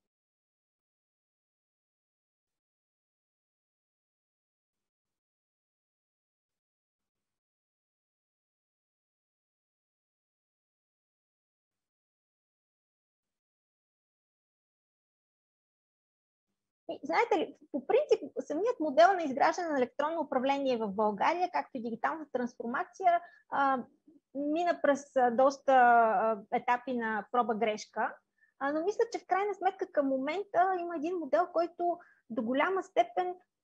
Знаете ли, по принцип, самият модел на изграждане на електронно управление в България, както и дигиталната трансформация, а, мина през доста а, етапи на проба-грешка, а, но мисля, че в крайна сметка към момента има един модел, който до голяма степен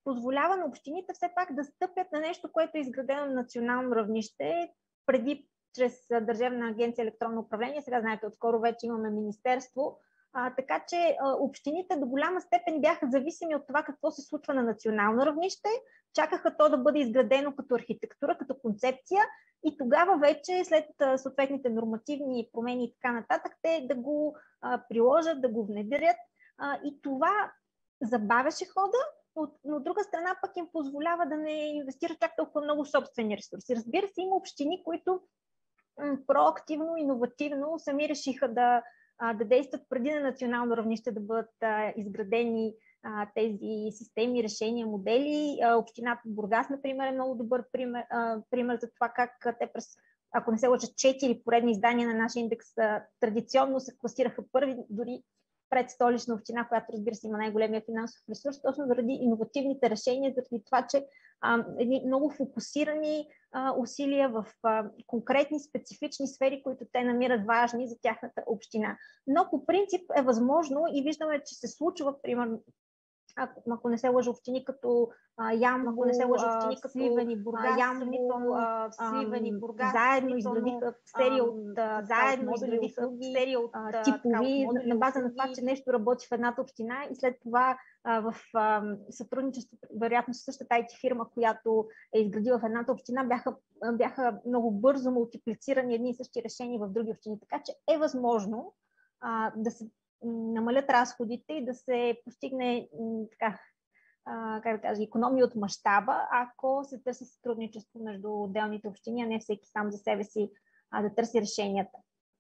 позволява на общините все пак да стъпят на нещо, което е изградено на национално равнище, преди чрез Държавна агенция електронно управление. Сега знаете, отскоро вече имаме министерство. А, така че а, общините до голяма степен бяха зависими от това какво се случва на национално равнище, чакаха то да бъде изградено като архитектура, като концепция и тогава вече след а, съответните нормативни промени и така нататък, те да го а, приложат, да го внедрят а, и това забавяше хода, но, но от друга страна пък им позволява да не инвестират чак толкова много собствени ресурси. Разбира се, има общини, които м- проактивно, иновативно сами решиха да да действат преди на национално равнище да бъдат а, изградени а, тези системи, решения, модели. А, общината Бургас, например, е много добър пример, а, пример за това как те през, ако не се лъжа, четири поредни издания на нашия индекс а, традиционно се класираха първи, дори пред Столична община, която, разбира се, има най-големия финансов ресурс, точно заради иновативните решения, заради това, че а, едни много фокусирани а, усилия в а, конкретни, специфични сфери, които те намират важни за тяхната община. Но по принцип е възможно и виждаме, че се случва, примерно, ако, ако не се лъжа, общини като Ямбол, ако не се лъжа, общини като Сливен и Бургас, Ямбол, Сливен и Бургас, заедно изградиха серия от заедно изградиха серия от типови на база на това, че нещо работи в едната община и след това в сътрудничество, вероятно със същата ай ти фирма, която е изградила в едната община, бяха, бяха много бързо мултиплицирани едни и същи решения в други общини. Така че е възможно а, да се намалят разходите и да се постигне така, а, как да кажа, икономия от мащаба, ако се търси сътрудничество между отделните общини, а не всеки сам за себе си а, да търси решенията.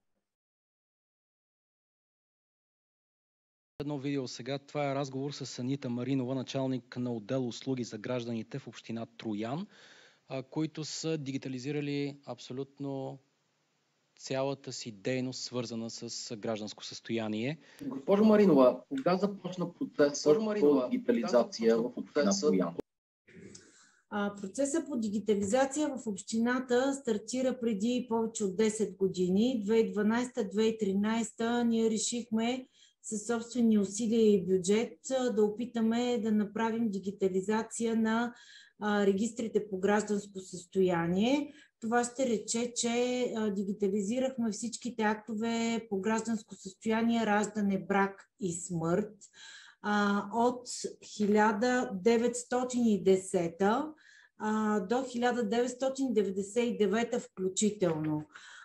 Едно видео сега. Това е разговор с Анита Маринова, началник на отдел услуги за гражданите в община Троян, които са дигитализирали абсолютно цялата си дейност, свързана с гражданско състояние. Госпожо Маринова, кога започна процесът по дигитализация в община Троян? Процесът по дигитализация в общината стартира преди повече от десет години. две хиляди и дванадесета - две хиляди и тринадесета ние решихме със собствени усилия и бюджет да опитаме да направим дигитализация на регистрите по гражданско състояние. Това ще рече, че дигитализирахме всичките актове по гражданско състояние, раждане, брак и смърт от хиляда деветстотин и десета до хиляда деветстотин деветдесет и девета включително.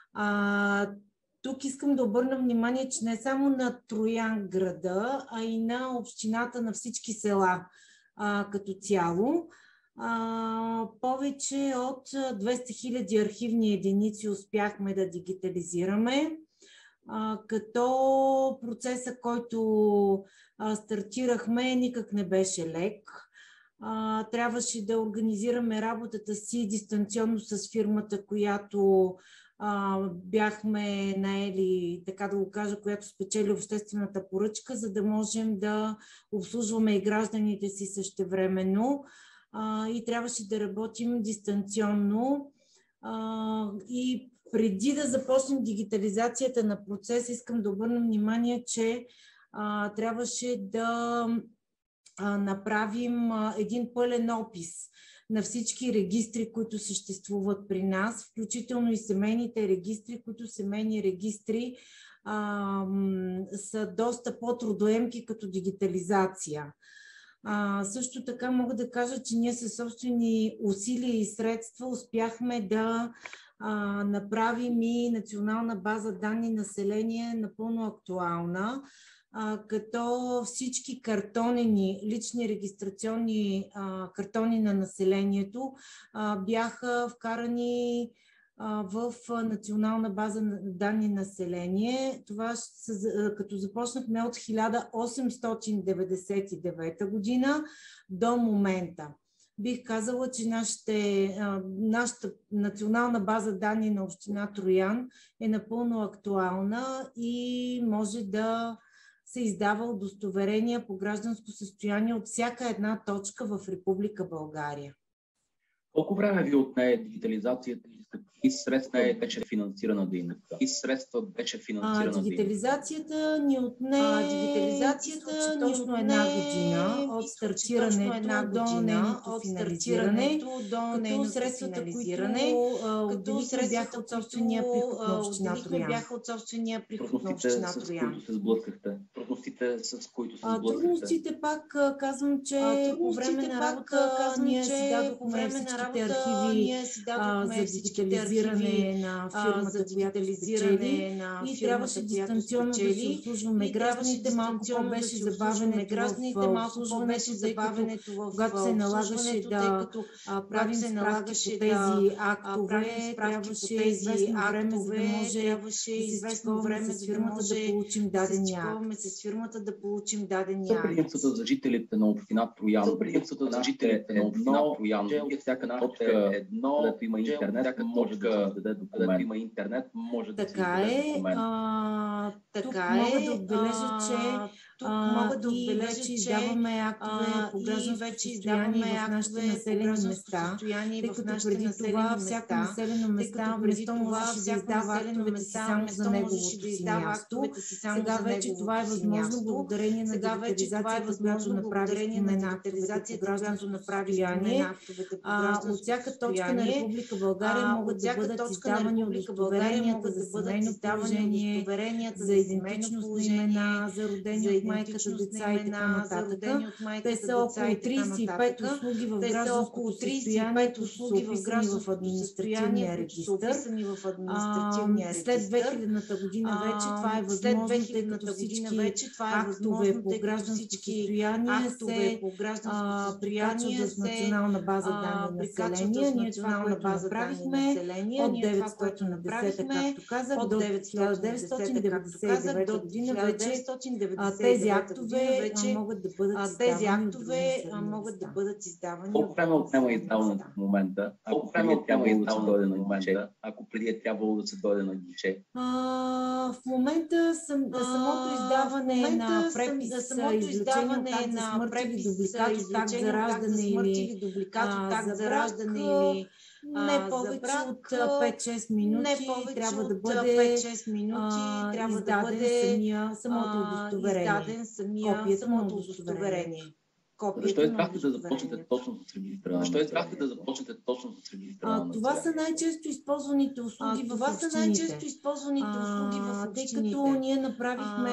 Тук искам да обърна внимание, че не само на Троян града, а и на общината, на всички села като цяло. Uh, повече от двеста хиляди архивни единици успяхме да дигитализираме, uh, като процеса, който uh, стартирахме, никак не беше лек. Uh, трябваше да организираме работата си дистанционно с фирмата, която uh, бяхме наели, така да го кажа, която спечели обществената поръчка, за да можем да обслужваме и гражданите си същевременно. Uh, и трябваше да работим дистанционно. Uh, и преди да започнем дигитализацията на процеса, искам да обърна внимание, че uh, трябваше да uh, направим uh, един пълен опис на всички регистри, които съществуват при нас, включително и семейните регистри, които семейни регистри uh, са доста по-трудоемки като дигитализация. А, също така мога да кажа, че ние със собствени усилия и средства успяхме да а, направим и национална база данни население напълно актуална, а, като всички картонени, лични регистрационни а, картони на населението а, бяха вкарани в национална база данни население. Това като започнахме от хиляда осемстотин деветдесет и девета година до момента. Бих казала, че нашите, нашата национална база данни на община Троян е напълно актуална и може да се издава удостоверения по гражданско състояние от всяка една точка в Република България. Колко време ви отне дигитализацията и какви средства е вече финансирана дейността? И средства вече финансирана а, дигитализацията ни отне, а, дигитализацията ни точно отне, една година от стартирането една година, до нейното финализиране, като средствата, които отделихме бяха от собствения приход на община Троян. бяха от собствения приход на община Троян. Трудностите, с които се сблъскахте? Трудностите, с които се сблъскахте? Трудностите пак казвам, че а, по време на работа казвам, ние си дадохме всичките архиви а, за дигитализиране на фирмата, която спечели и трябваше дистанционно да се обслужваме гражданите. Малко по-беше забавенето в обслужването, когато се налагаше да правим справки по тези актове, трябваше известно време, за да може известно време с фирмата да получим дадения акт. с фирмата да получим дадения акт. Предимствата за жителите на община Троян, предимствата за жителите на община Троян, всяка точка едно, където има интернет, може да се даде документ. Има интернет, може да се даде документ. Така е. Мога да отбележа, че тук мога да отбележа, че издаваме актове по гражданско състояние в нашите населени места, тъй като преди това всяко населено места место можеше да издава актовете си само за неговото си място. Сега вече това е възможно благодарение на дигитализацията, която направихме на актовете по гражданско състояние. От всяка точка на Република България могат да бъдат издавани удостоверенията за семейно положение, за идентичност на имена, за родени от майката, деца и така нататък. Те са около тридесет и пет услуги в гражданското състояние, които са описани в административния регистър. След две хилядната година вече това е възможно, тъй като всички актове по гражданско състояние се прикачват в национална база данни население. Ние това, което направихме от деветстотин и десета, както казах, до хиляда деветстотин деветдесет и девета година вече тези актове могат да бъдат тези актове могат да бъдат издавани. Колко време отнема издаването в момента? Ако преди е трябвало да се дойде на гише? Ако преди е трябвало да се дойде на гише? В момента самото издаване на препис, извлечение на смъртили дубликат от акт за раждане или за раждане или не повече от пет-шест минути трябва да бъде издаден самия, самото удостоверение, копието на удостоверение. Защо избрахте да започнете точно с регистъра? Защо избрахте да започнете точно с регистъра? Това са най-често използваните услуги в общините. Това са най-често използваните услуги в общините. Тъй като ние направихме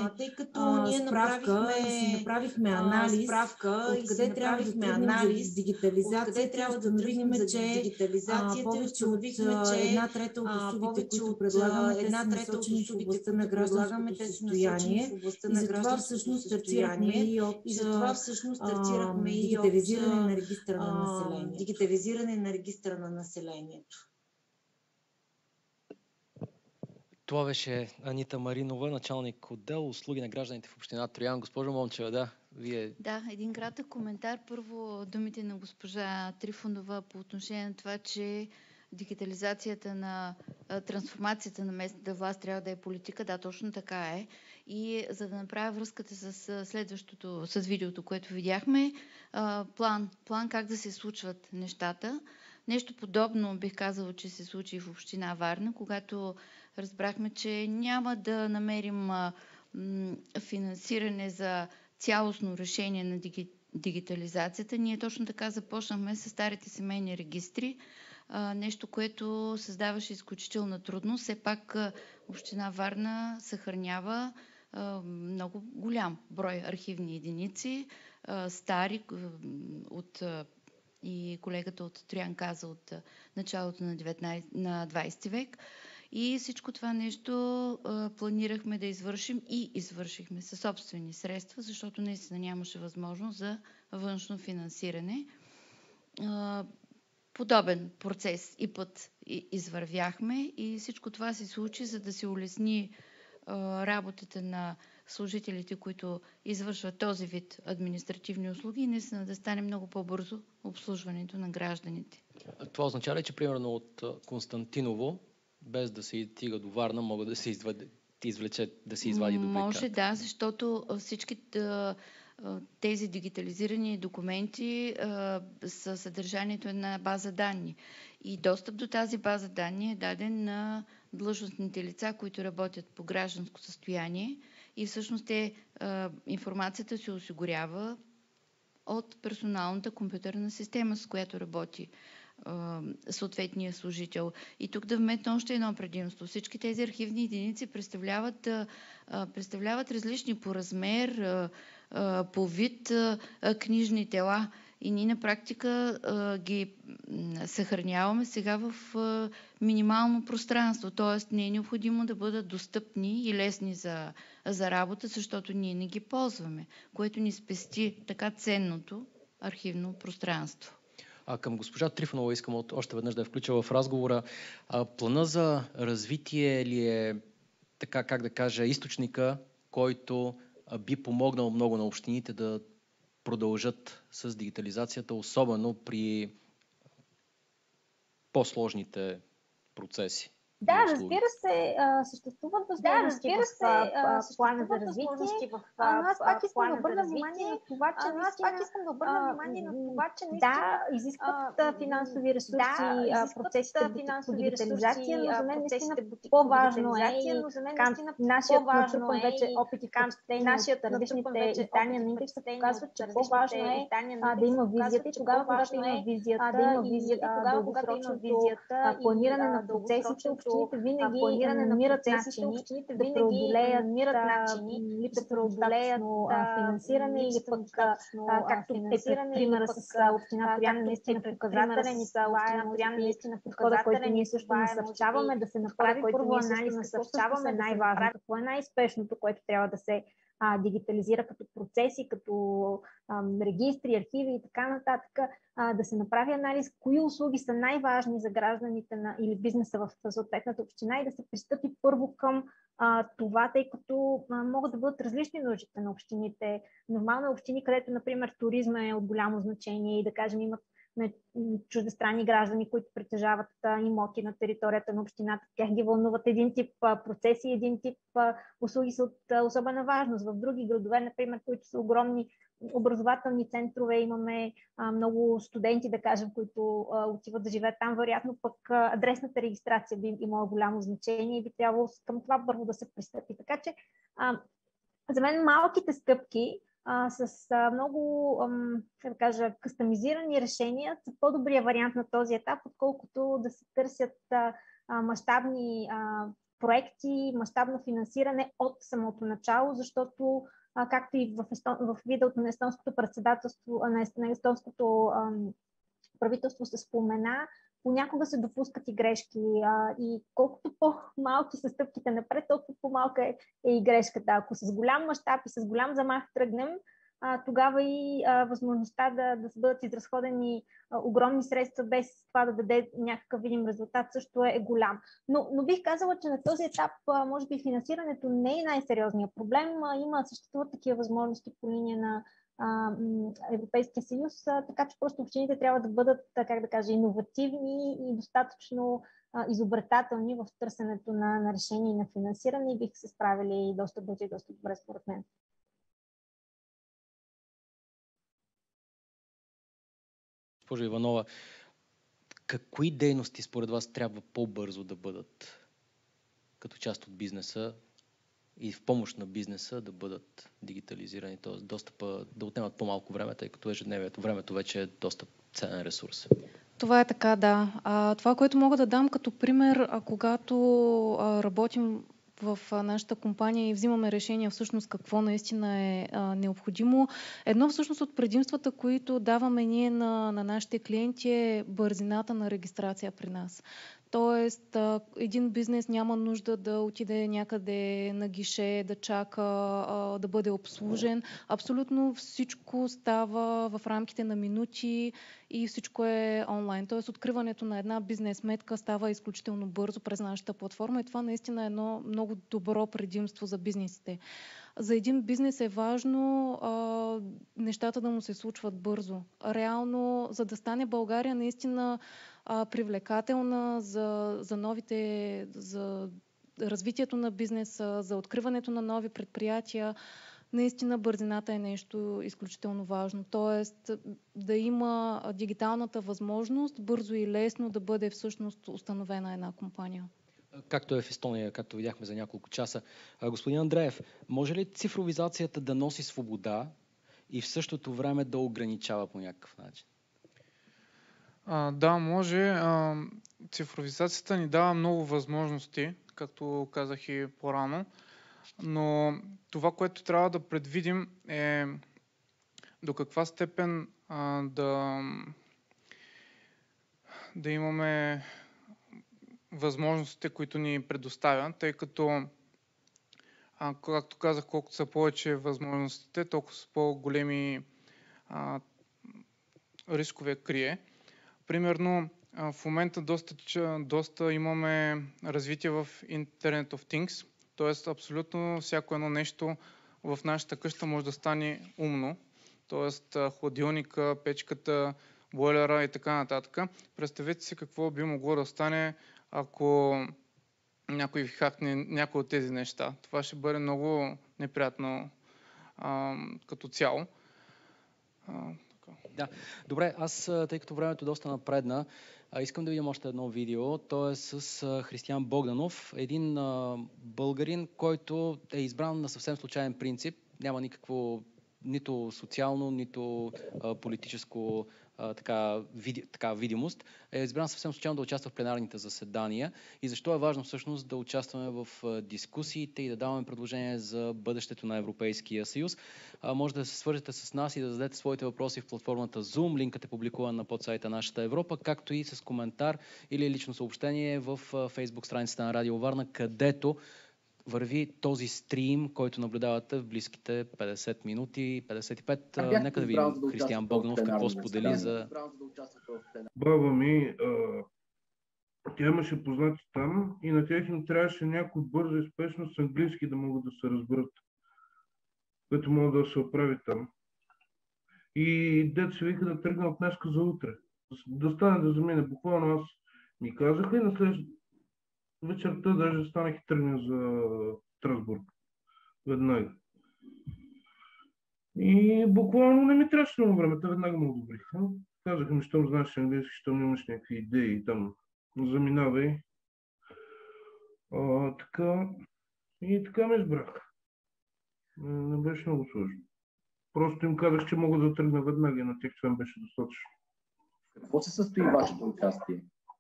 справка и си направихме анализ, откъде трябва да тръгнем за дигитализация, трябва да установим, че повече от една трета от услугите, които предлагаме, те са насочени в областта на гражданското състояние. И затова всъщност стартирахме и от стартирахме и дигитализиране на регистъра на населението. Дигитализиране на регистъра на населението. Това беше Анита Маринова, началник отдел услуги на гражданите в община Троян. Госпожо Момчева, да, вие... Да, един кратък коментар. Първо думите на госпожа Трифонова по отношение на това, че дигитализацията на трансформацията на местната власт трябва да е политика. Да, точно така е. И за да направя връзката с следващото, с видеото, което видяхме, план, план как да се случват нещата. Нещо подобно бих казала, че се случи в община Варна, когато разбрахме, че няма да намерим финансиране за цялостно решение на дигитализацията. Ние точно така започнахме с старите семейни регистри, нещо, което създаваше изключителна трудност. Все пак община Варна съхранява много голям брой архивни единици, стари от, и колегата от Троян каза, от началото на, деветнайсети, на двайсети век. И всичко това нещо а, планирахме да извършим и извършихме със собствени средства, защото наистина нямаше възможност за външно финансиране. А, подобен процес и път извървяхме и всичко това се случи, за да се улесни а, работата на служителите, които извършват този вид административни услуги и наистина да стане много по-бързо обслужването на гражданите. Това означава ли, че примерно от Константиново, без да се стига до Варна, могат да се извади, извлече, да се извади дубликат? Може, да, защото всички тези дигитализирани документи са съдържанието на база данни. И достъп до тази база данни е даден на длъжностните лица, които работят по гражданско състояние и всъщност те, информацията се осигурява от персоналната компютърна система, с която работи съответния служител. И тук да вметна още едно предимство. Всички тези архивни единици представляват, представляват различни по размер, по вид книжни тела. И ние на практика ги съхраняваме сега в минимално пространство. Т.е. не е необходимо да бъдат достъпни и лесни за, за работа, защото ние не ги ползваме, което ни спести така ценното архивно пространство. А към госпожа Трифонова искам още веднъж да я включа в разговора. А, плана за развитие ли е, така как да кажа, източника, който би помогнал много на общините да продължат с дигитализацията, особено при по-сложните процеси? Да, разбира се, съществуват възможности да, в плана за развитие, в но аз пак искам да обърна внимание на това, че аз пак искам да обърна внимание на това, че да, изискват финансови ресурси, процесите по дигитализация, но за мен наистина по-важно е и нашият натрупан вече опит и впечатление от различните издания на индекса показват, че по-важно е да има визията и тогава, когато има визията, да има визията, тогава, когато има визията, планиране на процесите, общините винаги намират начини да преодолеят липсата на достатъчно финансиране или пък, както е примера с община Троян, наистина показателен и това е наистина подхода, който ние също насърчаваме да се направи първо анализ, насърчаваме най-важно, какво е най-спешното, което трябва да се А, дигитализира като процеси, като а, регистри, архиви и така нататък, а, да се направи анализ кои услуги са най-важни за гражданите на, или бизнеса в съответната община и да се пристъпи първо към а, това, тъй като а, могат да бъдат различни нуждите на общините. Нормално общини, където, например, туризма е от голямо значение и да кажем имат на чуждестранни граждани, които притежават а, имоти на територията на общината. Тях ги вълнуват един тип а, процеси, един тип а, услуги са от а, особена важност. В други градове, например, които са огромни образователни центрове, имаме а, много студенти, да кажем, които а, отиват да живеят там. Вероятно пък а, адресната регистрация би имала голямо значение и би трябвало към това първо да се пристъпи. Така че а, за мен малките стъпки А, с а, много, ам, как да кажа, кастомизирани решения са по-добрия вариант на този етап, отколкото да се търсят а, а, мащабни а, проекти, мащабно финансиране от самото начало, защото, а, както и в, естон, в видеото на естонското председателство, на, на естонското ам, правителство се спомена, понякога се допускат и грешки а, и колкото по-малки са стъпките напред, толкова по-малка е, е и грешката. Ако с голям мащаб и с голям замах тръгнем, а, тогава и а, възможността да, да бъдат изразходени а, огромни средства без това да даде някакъв видим резултат също е, е голям. Но, но бих казала, че на този етап а, може би финансирането не е най-сериозният проблем. А, има, съществуват такива възможности по линия на Европейския съюз, така че просто общините трябва да бъдат, как да кажа, иновативни и достатъчно а, изобретателни в търсенето на, на решение и на финансиране и биха се справили доста бързо и доста добре според мен. Госпожо Иванова, какви дейности според вас трябва по-бързо да бъдат като част от бизнеса и в помощ на бизнеса да бъдат дигитализирани, т.е. достъпа да отнемат по-малко време, тъй като ежедневието, времето вече е доста ценен ресурс? Това е така, да. А, това, което мога да дам като пример, а, когато а, работим в а, нашата компания и взимаме решение всъщност какво наистина е а, необходимо. Едно всъщност от предимствата, които даваме ние на, на нашите клиенти е бързината на регистрация при нас. Тоест, един бизнес няма нужда да отиде някъде на гише, да чака, да бъде обслужен. Абсолютно всичко става в рамките на минути и всичко е онлайн. Тоест, откриването на една бизнес сметка става изключително бързо през нашата платформа и това наистина е едно много добро предимство за бизнесите. За един бизнес е важно а, нещата да му се случват бързо. Реално, за да стане България наистина а, привлекателна за, за новите, за развитието на бизнеса, за откриването на нови предприятия, наистина бързината е нещо изключително важно. Тоест да има дигиталната възможност бързо и лесно да бъде всъщност установена една компания. Както е в Естония, както видяхме за няколко часа. Господин Андреев, може ли цифровизацията да носи свобода и в същото време да ограничава по някакъв начин? А, да, може. А, цифровизацията ни дава много възможности, както казах и по-рано, но това, което трябва да предвидим е до каква степен а, да, да имаме възможностите, които ни предоставя, тъй като, а, както казах, колкото са повече възможностите, толкова са по-големи а, рискове крие. Примерно, а, в момента доста, доста имаме развитие в Internet of Things, т.е. абсолютно всяко едно нещо в нашата къща може да стане умно, т.е. хладилника, печката, бойлера и така нататък. Представете си какво би могло да стане, ако някой ви хакне някои от тези неща. Това ще бъде много неприятно а, като цяло. А, така. Да, добре, аз, тъй като времето доста напредна, искам да видим още едно видео. То е с Християн Богданов, един а, българин, който е избран на съвсем случайен принцип. Няма никакво нито социално, нито а, политическо а, така, види, така видимост. Е избран съвсем случайно да участва в пленарните заседания. И защо е важно всъщност да участваме в а, дискусиите и да даваме предложения за бъдещето на Европейския съюз. А, може да се свържете с нас и да зададете своите въпроси в платформата Zoom. Линкът е публикуван на подсайта Нашата Европа, както и с коментар или лично съобщение в а, фейсбук страницата на Радио Варна, където върви този стрим, който наблюдавате в близките петдесет минути, петдесет и пет. А, нека да видим да Християн Богданов какво сподели за... Баба ми, а, тя имаше познати там и на тях им трябваше някой бързо и спешно с английски да могат да се разберат, което могат да се оправи там. И дет се вика да тръгна от днеска за утре. Да стане да замине. Буквално аз ми казаха и на след вечерта даже станах и тръгна за Страсбург. Веднага. И буквално не ми трябваше много време. Те веднага ме одобриха. Казаха ми, щом знаеш английски, щом имаш някакви идеи там, заминавай. А, така. И така ме избрах. Не беше много сложно. Просто им казах, че мога да тръгна веднага и на тях това им беше достатъчно. Какво се състои вашето участие?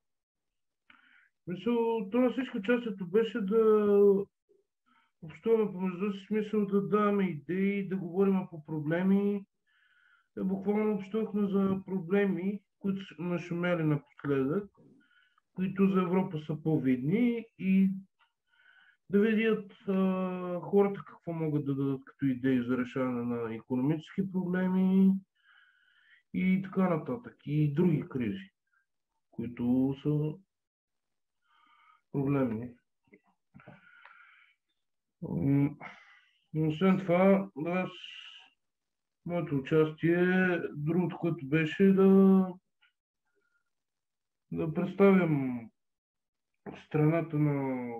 Мисъл, то на всичко участието беше да общуваме помежду си, смисъл да даваме идеи, да говорим по проблеми. Буквално общувахме за проблеми, които са нашумели напоследък, които за Европа са по-видни и да видят а, хората какво могат да дадат като идеи за решаване на икономически проблеми и така нататък. И други кризи, които са проблемни. Освен това, аз, моето участие, другото, което беше да, да представям страната на,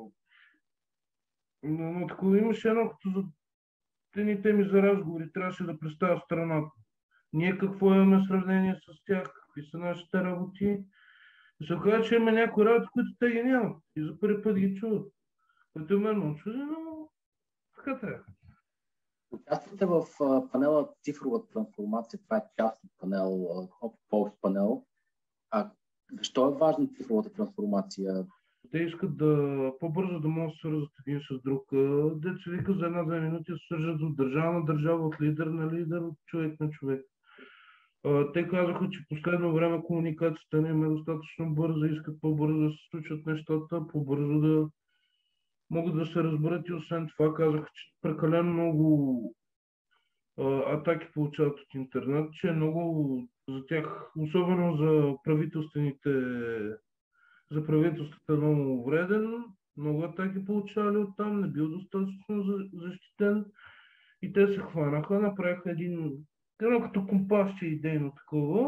на, на такова. Имаше едно като за едни теми за разговори, трябваше да представя страната. Ние какво имаме в сравнение с тях, какви са нашите работи. И се оказа, че има някои работи, които те ги нямат. И за първи път ги чуват. Което е мен ме чуди, но така трябва. Участвате в панела Цифрова трансформация. Това е част от панел, Post панел. А защо е важна цифровата трансформация? Те искат да по-бързо да могат да се свързват един с друг. Дето се вика за една-две минути да се свържат от държава на държава, от лидер на лидер, от човек на човек. Те казаха, че последно време комуникацията не е достатъчно бърза, искат по-бързо да се случват нещата, по-бързо да могат да се разберат и освен това казаха, че прекалено много атаки получават от интернет, че е много за тях, особено за правителствените, за правителството е много вреден, много атаки получавали оттам, не бил достатъчно защитен и те се хванаха, направиха един едно като компасче идейно такова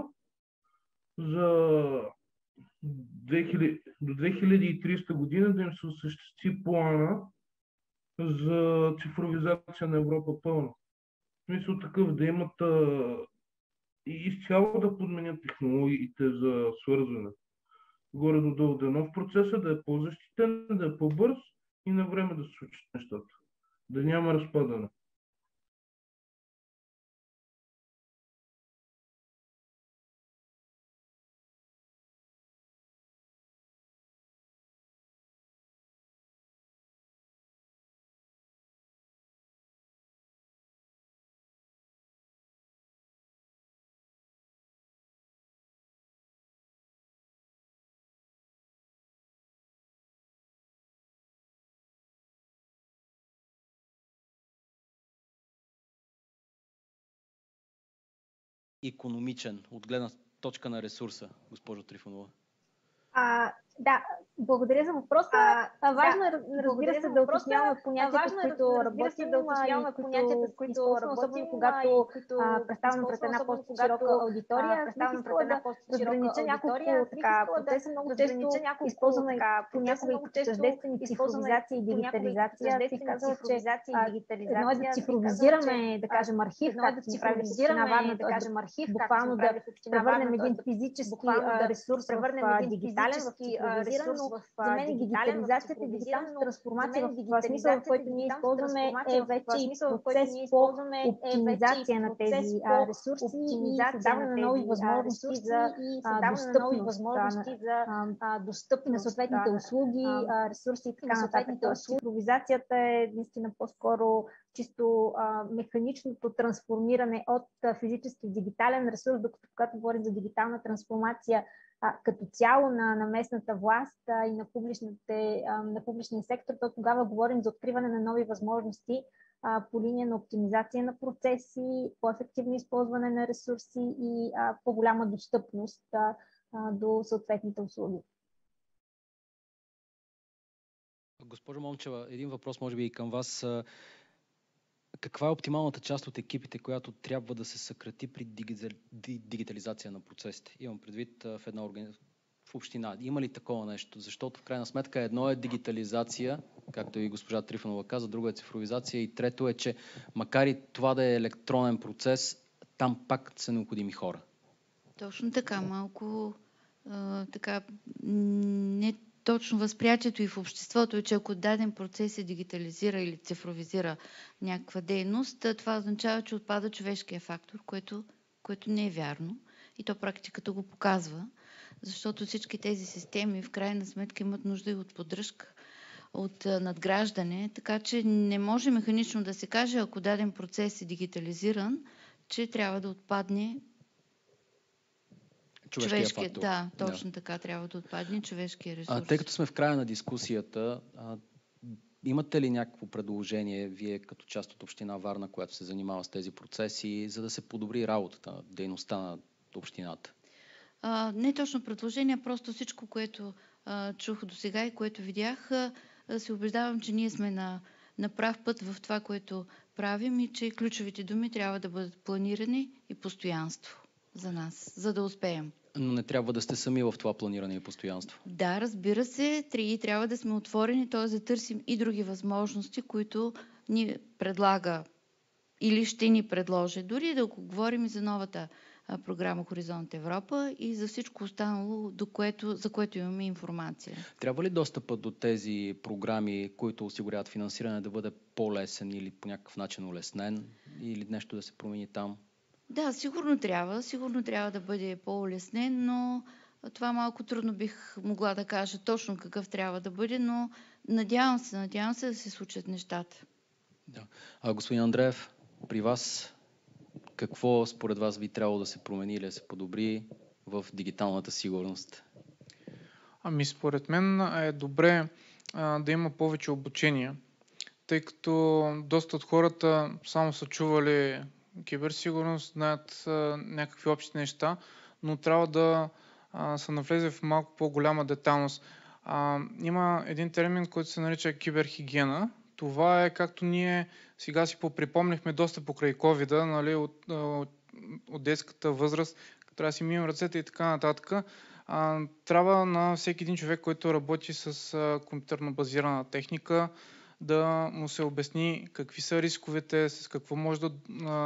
за две хиляди, до две хиляди и тридесета година да им се осъществи плана за цифровизация на Европа пълна. смисъл такъв да имат а, и изцяло да подменят технологиите за свързване. Горе до долу да е нов процесът, да е по-защитен, да е по-бърз и на време да се случат нещата. Да няма разпадане. Икономичен от гледна точка на ресурса, госпожо Трифонова? А, да, благодаря за въпроса. А, важно е, разбира се, да уточняваме понятията, с които работим, да уточняваме понятията, с които работим, особено когато представяме пред една по-широка аудитория. Представяме пред една по-широка аудитория. Така, процеса много често използваме понякога и като тъждествени цифровизация и дигитализация. Бих казала, че едно е да цифровизираме, да кажем, архив, както да цифровизираме, да кажем, архив, буквално да превърнем един физически ресурс в дигитален, в цифровизиран, но за мен дигитализацията и дигиталната трансформация в смисъл, в който ние използваме, е вече и процес по оптимизация на тези ресурси и създаване на нови възможности за достъпност на съответните услуги, ресурси и така нататък. Цифровизацията е наистина по-скоро чисто а, механичното трансформиране от а, физически в дигитален ресурс, докато когато говорим за дигитална трансформация а, като цяло на, на местната власт а, и на, а, на публичния сектор, то тогава говорим за откриване на нови възможности а, по линия на оптимизация на процеси, по-ефективно използване на ресурси и а, по-голяма достъпност а, а, до съответните услуги. Госпожо Момчева, един въпрос може би и към вас. Каква е оптималната част от екипите, която трябва да се съкрати при дигитализация на процесите? Имам предвид в една организация, в община. Има ли такова нещо? Защото в крайна сметка едно е дигитализация, както и госпожа Трифонова каза, друго е цифровизация и трето е, че макар и това да е електронен процес, там пак са необходими хора. Точно така, малко а, така не точно възприятието и в обществото е, че ако даден процес се дигитализира или цифровизира някаква дейност, това означава, че отпада човешкия фактор, което, което не е вярно. И то практиката го показва, защото всички тези системи в крайна сметка имат нужда и от поддръжка, от надграждане, така че не може механично да се каже, ако даден процес е дигитализиран, че трябва да отпадне човешкия човешкия фактор. Да, точно да. така трябва да отпадне човешкия ресурс. А, тъй като сме в края на дискусията, а, имате ли някакво предложение, вие като част от община Варна, която се занимава с тези процеси, за да се подобри работата, дейността на общината? А, не точно предложение, просто всичко, което а, чух до сега и което видях, а, се убеждавам, че ние сме на, на прав път в това, което правим и че ключовите думи трябва да бъдат планирани и постоянство за нас, за да успеем. Но не трябва да сте сами в това планиране и постоянство. Да, разбира се, и трябва да сме отворени, т.е. да търсим и други възможности, които ни предлага или ще ни предложи. Дори да говорим и за новата а, програма Хоризонт Европа и за всичко останало, до което, за което имаме информация. Трябва ли достъпът до тези програми, които осигуряват финансиране, да бъде по-лесен или по някакъв начин улеснен или нещо да се промени там? Да, сигурно трябва. Сигурно трябва да бъде по-улеснен, но това малко трудно бих могла да кажа точно какъв трябва да бъде, но надявам се, надявам се да се случат нещата. Да. А господин Андреев, при вас какво според вас би трябвало да се промени или да се подобри в дигиталната сигурност? Ами според мен е добре а, да има повече обучение, тъй като доста от хората само са чували киберсигурност, знаят а, някакви общи неща, но трябва да а, се навлезе в малко по-голяма детайлност. А, има един термин, който се нарича киберхигиена. Това е както ние сега си поприпомнихме доста покрай ковида, нали, от, от, от детската възраст, трябва да си мием ръцете и така нататък. А, трябва на всеки един човек, който работи с а, компютърно базирана техника, да му се обясни какви са рисковете, с какво може да,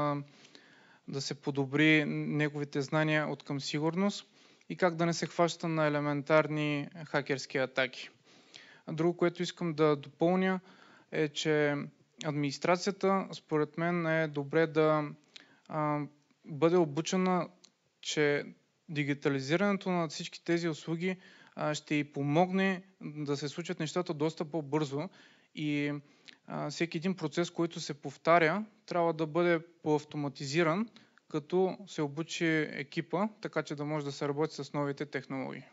да се подобри неговите знания от към сигурност и как да не се хваща на елементарни хакерски атаки. Друго, което искам да допълня, е, че администрацията, според мен, е добре да а, бъде обучена, че дигитализирането на всички тези услуги а, ще й помогне да се случат нещата доста по-бързо и а, всеки един процес, който се повтаря, трябва да бъде по-автоматизиран, като се обучи екипа, така че да може да се работи с новите технологии.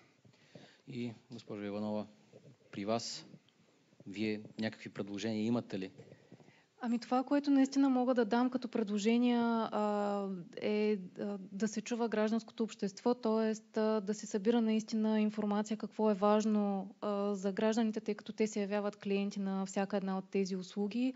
И, госпожо Иванова, при вас, вие някакви предложения имате ли? Ами това, което наистина мога да дам като предложения а, е а, да се чува гражданското общество, т.е. да се събира наистина информация какво е важно а, за гражданите, тъй като те се явяват клиенти на всяка една от тези услуги.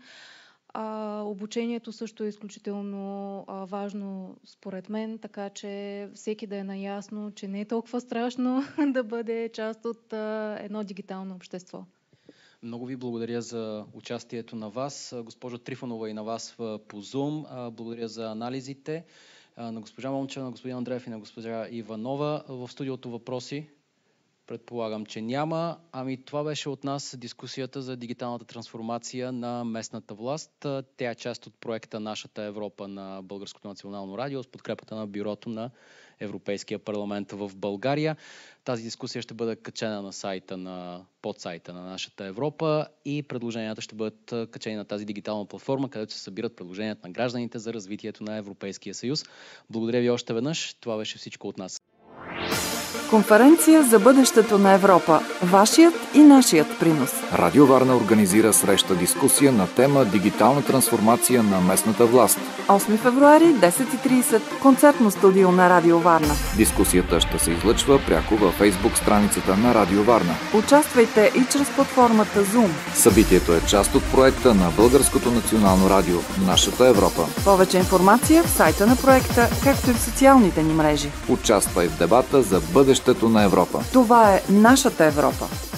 А, обучението също е изключително а, важно според мен, така че всеки да е наясно, че не е толкова страшно да бъде част от а, едно дигитално общество. Много ви благодаря за участието на вас, госпожо Трифонова, и на вас по Zoom. Благодаря за анализите на госпожа Момчева, на господин Андреев и на госпожа Иванова. В студиото въпроси? Предполагам, че няма. Ами това беше от нас дискусията за дигиталната трансформация на местната власт. Тя е част от проекта Нашата Европа на Българското национално радио с подкрепата на Бюрото на Европейския парламент в България. Тази дискусия ще бъде качена на сайта на подсайта на Нашата Европа и предложенията ще бъдат качени на тази дигитална платформа, където се събират предложенията на гражданите за развитието на Европейския съюз. Благодаря ви още веднъж. Това беше всичко от нас. Конференция за бъдещето на Европа. Вашият и нашият принос. Радио Варна организира среща дискусия на тема дигитална трансформация на местната власт. осми февруари, десет и тридесет, концертно студио на Радио Варна. Дискусията ще се излъчва пряко във Фейсбук страницата на Радио Варна. Участвайте и чрез платформата Zoom. Събитието е част от проекта на Българското национално радио Нашата Европа. Повече информация в сайта на проекта, както и в социалните ни мрежи. Участвай в дебата за бъдещето на Европа. Това е Нашата Европа.